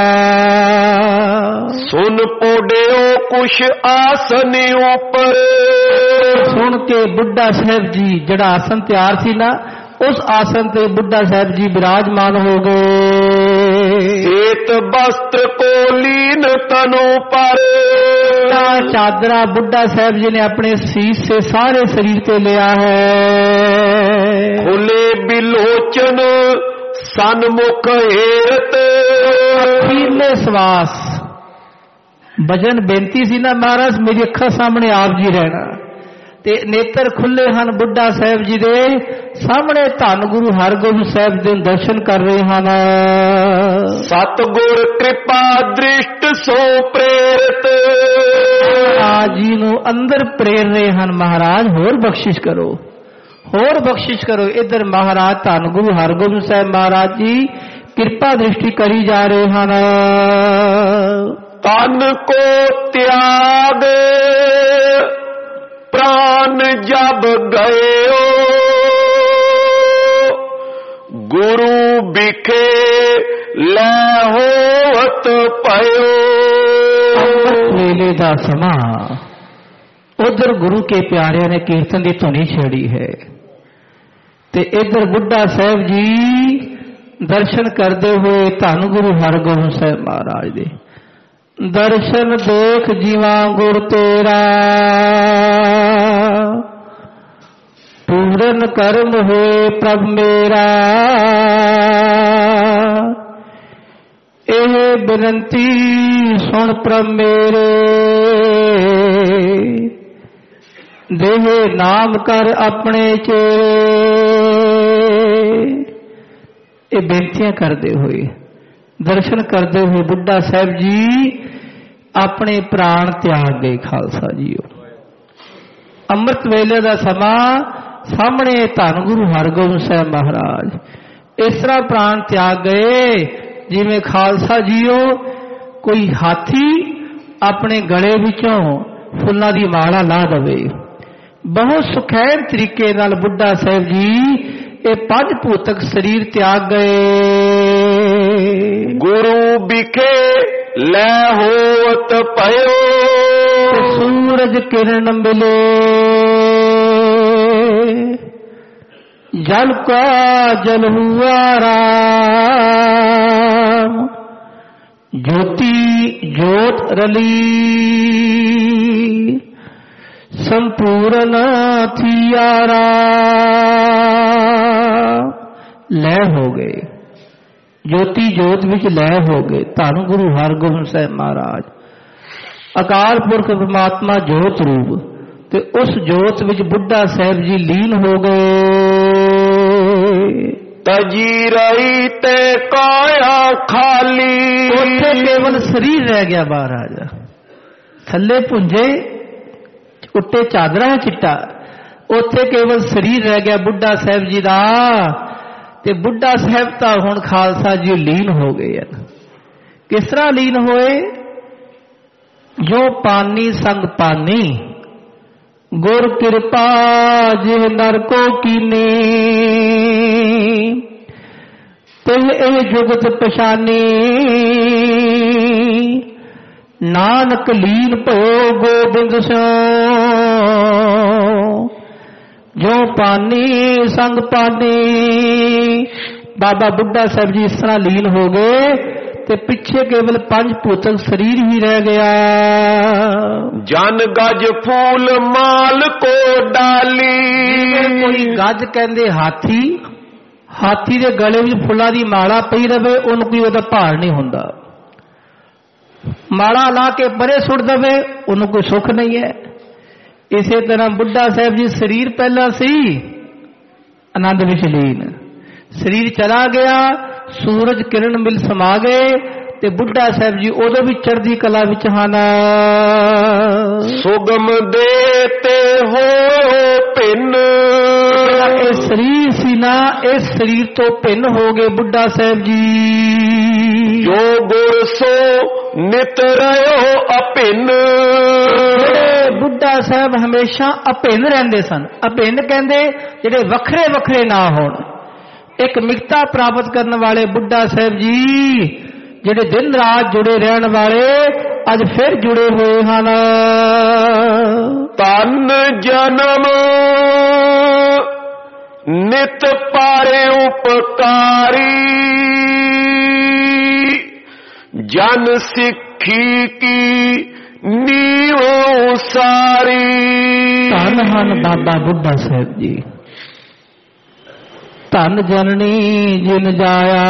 ਸੁਨ ਪੋੜਿਓ ਕੁਛ ਆਸਨ ਉੱਪਰ। ਸੁਣ ਕੇ ਬੁੱਢਾ ਸਾਹਿਬ ਜੀ ਜਿਹੜਾ ਆਸਨ ਤਿਆਰ ਸੀ ਨਾ, ਉਸ ਆਸਨ ਤੇ ਬੁੱਢਾ ਸਾਹਿਬ ਜੀ ਬਿਰਾਜਮਾਨ ਹੋ ਗਏ। ਸੇਤ ਬਸਤਰ ਕੋ ਲੀਨ ਤਨੋ ਪਰ। ਚਾਦਰਾ ਬੁੱਢਾ ਸਾਹਿਬ ਜੀ ਨੇ ਆਪਣੇ ਸੀਸ ਸੇ ਸਾਰੇ ਸਰੀਰ ਤੇ ਲਿਆ ਹੈ। ਖੁੱਲੇ ਬਿਲੋਚਨ ਸਨਮੁਖ ਹੇਰਤ। ਅਖੀਰਲੇ ਸਵਾਸ ਭਜਨ ਬੇਨਤੀ ਸੀ ਨਾ ਮਹਾਰਾਜ ਮੇਰੀ ਅੱਖਾਂ ਸਾਹਮਣੇ ਆਪ ਜੀ ਰਹਿਣਾ, ਤੇ ਨੇਤਰ ਖੁੱਲੇ ਹਨ ਬੁੱਢਾ ਸਾਹਿਬ ਜੀ ਦੇ ਸਾਹਮਣੇ। ਧੰਨ ਗੁਰੂ ਹਰਗੋਬਿੰਦ ਸਾਹਿਬ ਦੇ ਦਰਸ਼ਨ ਕਰ ਰਹੇ ਹਨ। ਸਤਿਗੁਰ ਕਿਰਪਾ ਦ੍ਰਿਸ਼ਟ ਸੋ ਪ੍ਰੇਰਿਤ। ਮਹਾਰਾਜ ਜੀ ਨੂੰ ਅੰਦਰ ਪ੍ਰੇਰ ਰਹੇ ਹਨ। ਮਹਾਰਾਜ ਹੋਰ ਬਖਸ਼ਿਸ਼ ਕਰੋ, ਹੋਰ ਬਖਸ਼ਿਸ਼ ਕਰੋ। ਇੱਧਰ ਮਹਾਰਾਜ ਧੰਨ ਗੁਰੂ ਹਰਗੋਬਿੰਦ ਸਾਹਿਬ ਮਹਾਰਾਜ ਜੀ ਕਿਰਪਾ ਦ੍ਰਿਸ਼ਟੀ ਕਰੀ ਜਾ ਰਹੇ ਹਨ। ਤਨ ਕੋ ਤਿਆਗ ਪ੍ਰਾਨ ਜਬ ਗਇਓ। ਗੁਰੂ ਬਿਖੇ ਲੈ ਹੋਵਤ ਪਇਓ। ਵੇਲੇ ਦਾ ਸਮਾਂ ਉਧਰ ਗੁਰੂ ਕੇ ਪਿਆਰਿਆਂ ਨੇ ਕੀਰਤਨ ਦੀ ਧੁਨੀ ਛੇੜੀ ਹੈ, ਤੇ ਇੱਧਰ ਬੁੱਢਾ ਸਾਹਿਬ ਜੀ ਦਰਸ਼ਨ ਕਰਦੇ ਹੋਏ ਧੰਨ ਗੁਰੂ ਹਰਗੋਬਿੰਦ ਸਾਹਿਬ ਮਹਾਰਾਜ ਦੇ ਦਰਸ਼ਨ ਦੇਖ ਜੀਵਾਂ ਗੁਰ ਤੇਰਾ। पूरन कर्म होए प्रभ मेरा, एह बिनती सुन प्रभ मेरे, देह नाम कर अपने चेरे। ये बेनतियां करते हुए, दर्शन करते हुए बुढ़ा साहब जी अपने प्राण त्याग गए। खालसा जीओ, अमृत वेले का समा सामने धन गुरु हरगोबिंद साहब महाराज इस तरह प्राण त्याग गए जिवें खालसा जीओ कोई हाथी अपने गले विचों फुल्लां दी माला ला दवे। बहुत सुखैर तरीके नाल बुढ़ा साहब जी ये पंज भूतक शरीर त्याग गए। गुरु बिखे लै होत पयो, सूरज किरण मिले, जल का जल हुआ राम, ज्योति ज्योत रली, संपूर्ण थिया राम। लय हो गए, ज्योति ज्योत विच लय हो गए। धन गुरु हरगोबिंद साहब महाराज अकाल पुरख परमात्मा जोत रूप ते उस जोत विच बुढ़ा साहब जी लीन हो गए। तजी रही ते काया खाली, उत्थे केवल शरीर रह गया महाराज, थल्ले पुंजे उत्ते चादरा चिट्टा, उत्थे केवल शरीर रह गया बुढ़ा साहब जी दा। ते बुढ़ा साहब तां हुण खालसा जी लीन हो गए हैं। किस तरह लीन होए? जो पानी संग पानी, गुर कृपा जिह नर को कीनी, तिल ए जुगत पछानी, नानक लीन भयो गोबिंद स्यों। जो पानी संग पानी, बाबा बुढ़ा साहब जी इस तरह लीन हो गए ते पिछे केवल पंज भूतक शरीर ही रह गया। जन गज फूल माल को डाली, कोई गज कहंदे हाथी, हाथी दे गले विच फुल्लां दी माला पई रहे उन्होंने कोई उहदा भार नहीं हुंदा। माला ला के परे सुट दवे उन्होंने कोई सुख नहीं है। इसे तरह बुढ़ा साहब जी शरीर पहला सी आनंद विच लीन, शरीर चला गया, सूरज किरण मिल समा गए ते बुढ़ा साहब जी उदों भी चढ़दी कला विच हन। सुगम देते हो भिन्न, शरीर सी ना इस शरीर तो भिन्न हो गए बुढ़ा साहब जी। जो गुर सो नित रहो अभिन्न, बुढ़ा साहब हमेशा अभिन्न रहंदे सन। अभिन्न कहंदे जिहड़े वखरे वखरे ना होण। एक मिगता प्राप्त करने वाले बुढ़ा साहब जी जिहड़े दिन रात जुड़े रहने वाले अज फिर जुड़े हुए हैं। तन जन्म नित पारे उपकारी, जन सिक्खी की नीव सारी। धन हन बाबा बुढ़ा साहब जी, धन जननी जिन जाया,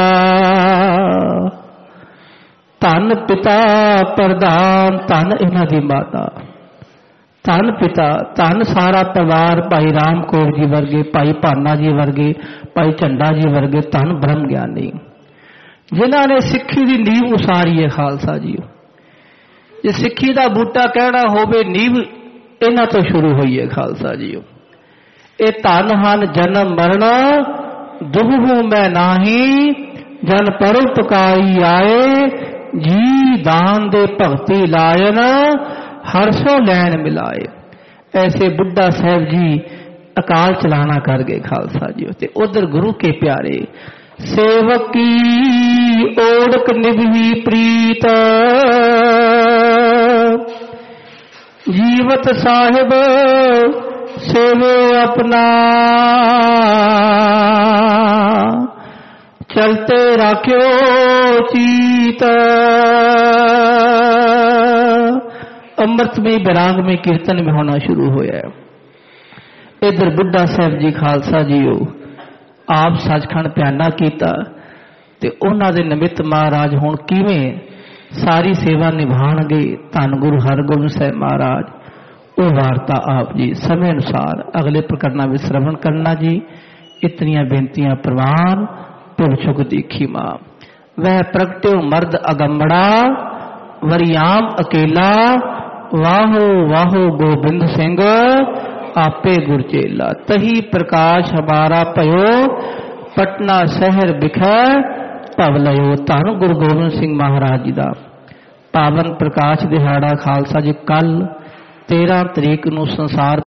धन पिता प्रधान, धन इन्हां दी माता, धन पिता, धन सारा परिवार भाई राम कौर जी वर्गे, भाई भाना जी वर्गे, भाई झंडा जी वर्गे, धन ब्रह्म ज्ञानी जिन्हां ने सिक्खी दी नींव उसारी है। खालसा जी जे सिक्खी दा बूटा कहना होवे नींव इन्हां तो शुरू हुई है। खालसा जी ये धन हन जन्म मरण दुहू मैं नाही, जन परोपकारी आए, जी दान दे भगती लायन, हरसों लैन मिलाए। ऐसे बुढ़ा साहब जी अकाल चलाना कर गए। खालसा जी ते उधर गुरु के प्यारे सेवक की ओढ़क निभी प्रीत, जीवत साहिब सेवे अपना, चलते राख्यो चीत। अमृत में बैराग में कीर्तन में होना शुरू होया। इधर बुढ़ा साहब जी खालसा जीओ आप सचखंड प्याना कीता ते उन्हां दे निमित्त महाराज हुण किवें सारी सेवा निभाणगे धन गुरु हरगोबिंद साहिब महाराज। वो वार्ता आप जी समय अनुसार अगले प्रकरणा में श्रवण करना जी। इतनियां बेनतियां प्रवान भुल चुक दीखी मां। वह प्रगट्यो मर्द अगंबड़ा वरियाम अकेला वाहो वाहो गोबिंद सिंह आपे गुरचेला। तही प्रकाश हमारा भयो पटना शहर बिखै भवलयो। धन गुरु गोबिंद सिंह महाराज जी का पावन प्रकाश दिहाड़ा खालसा जी कल 13 तरीक नूं संसार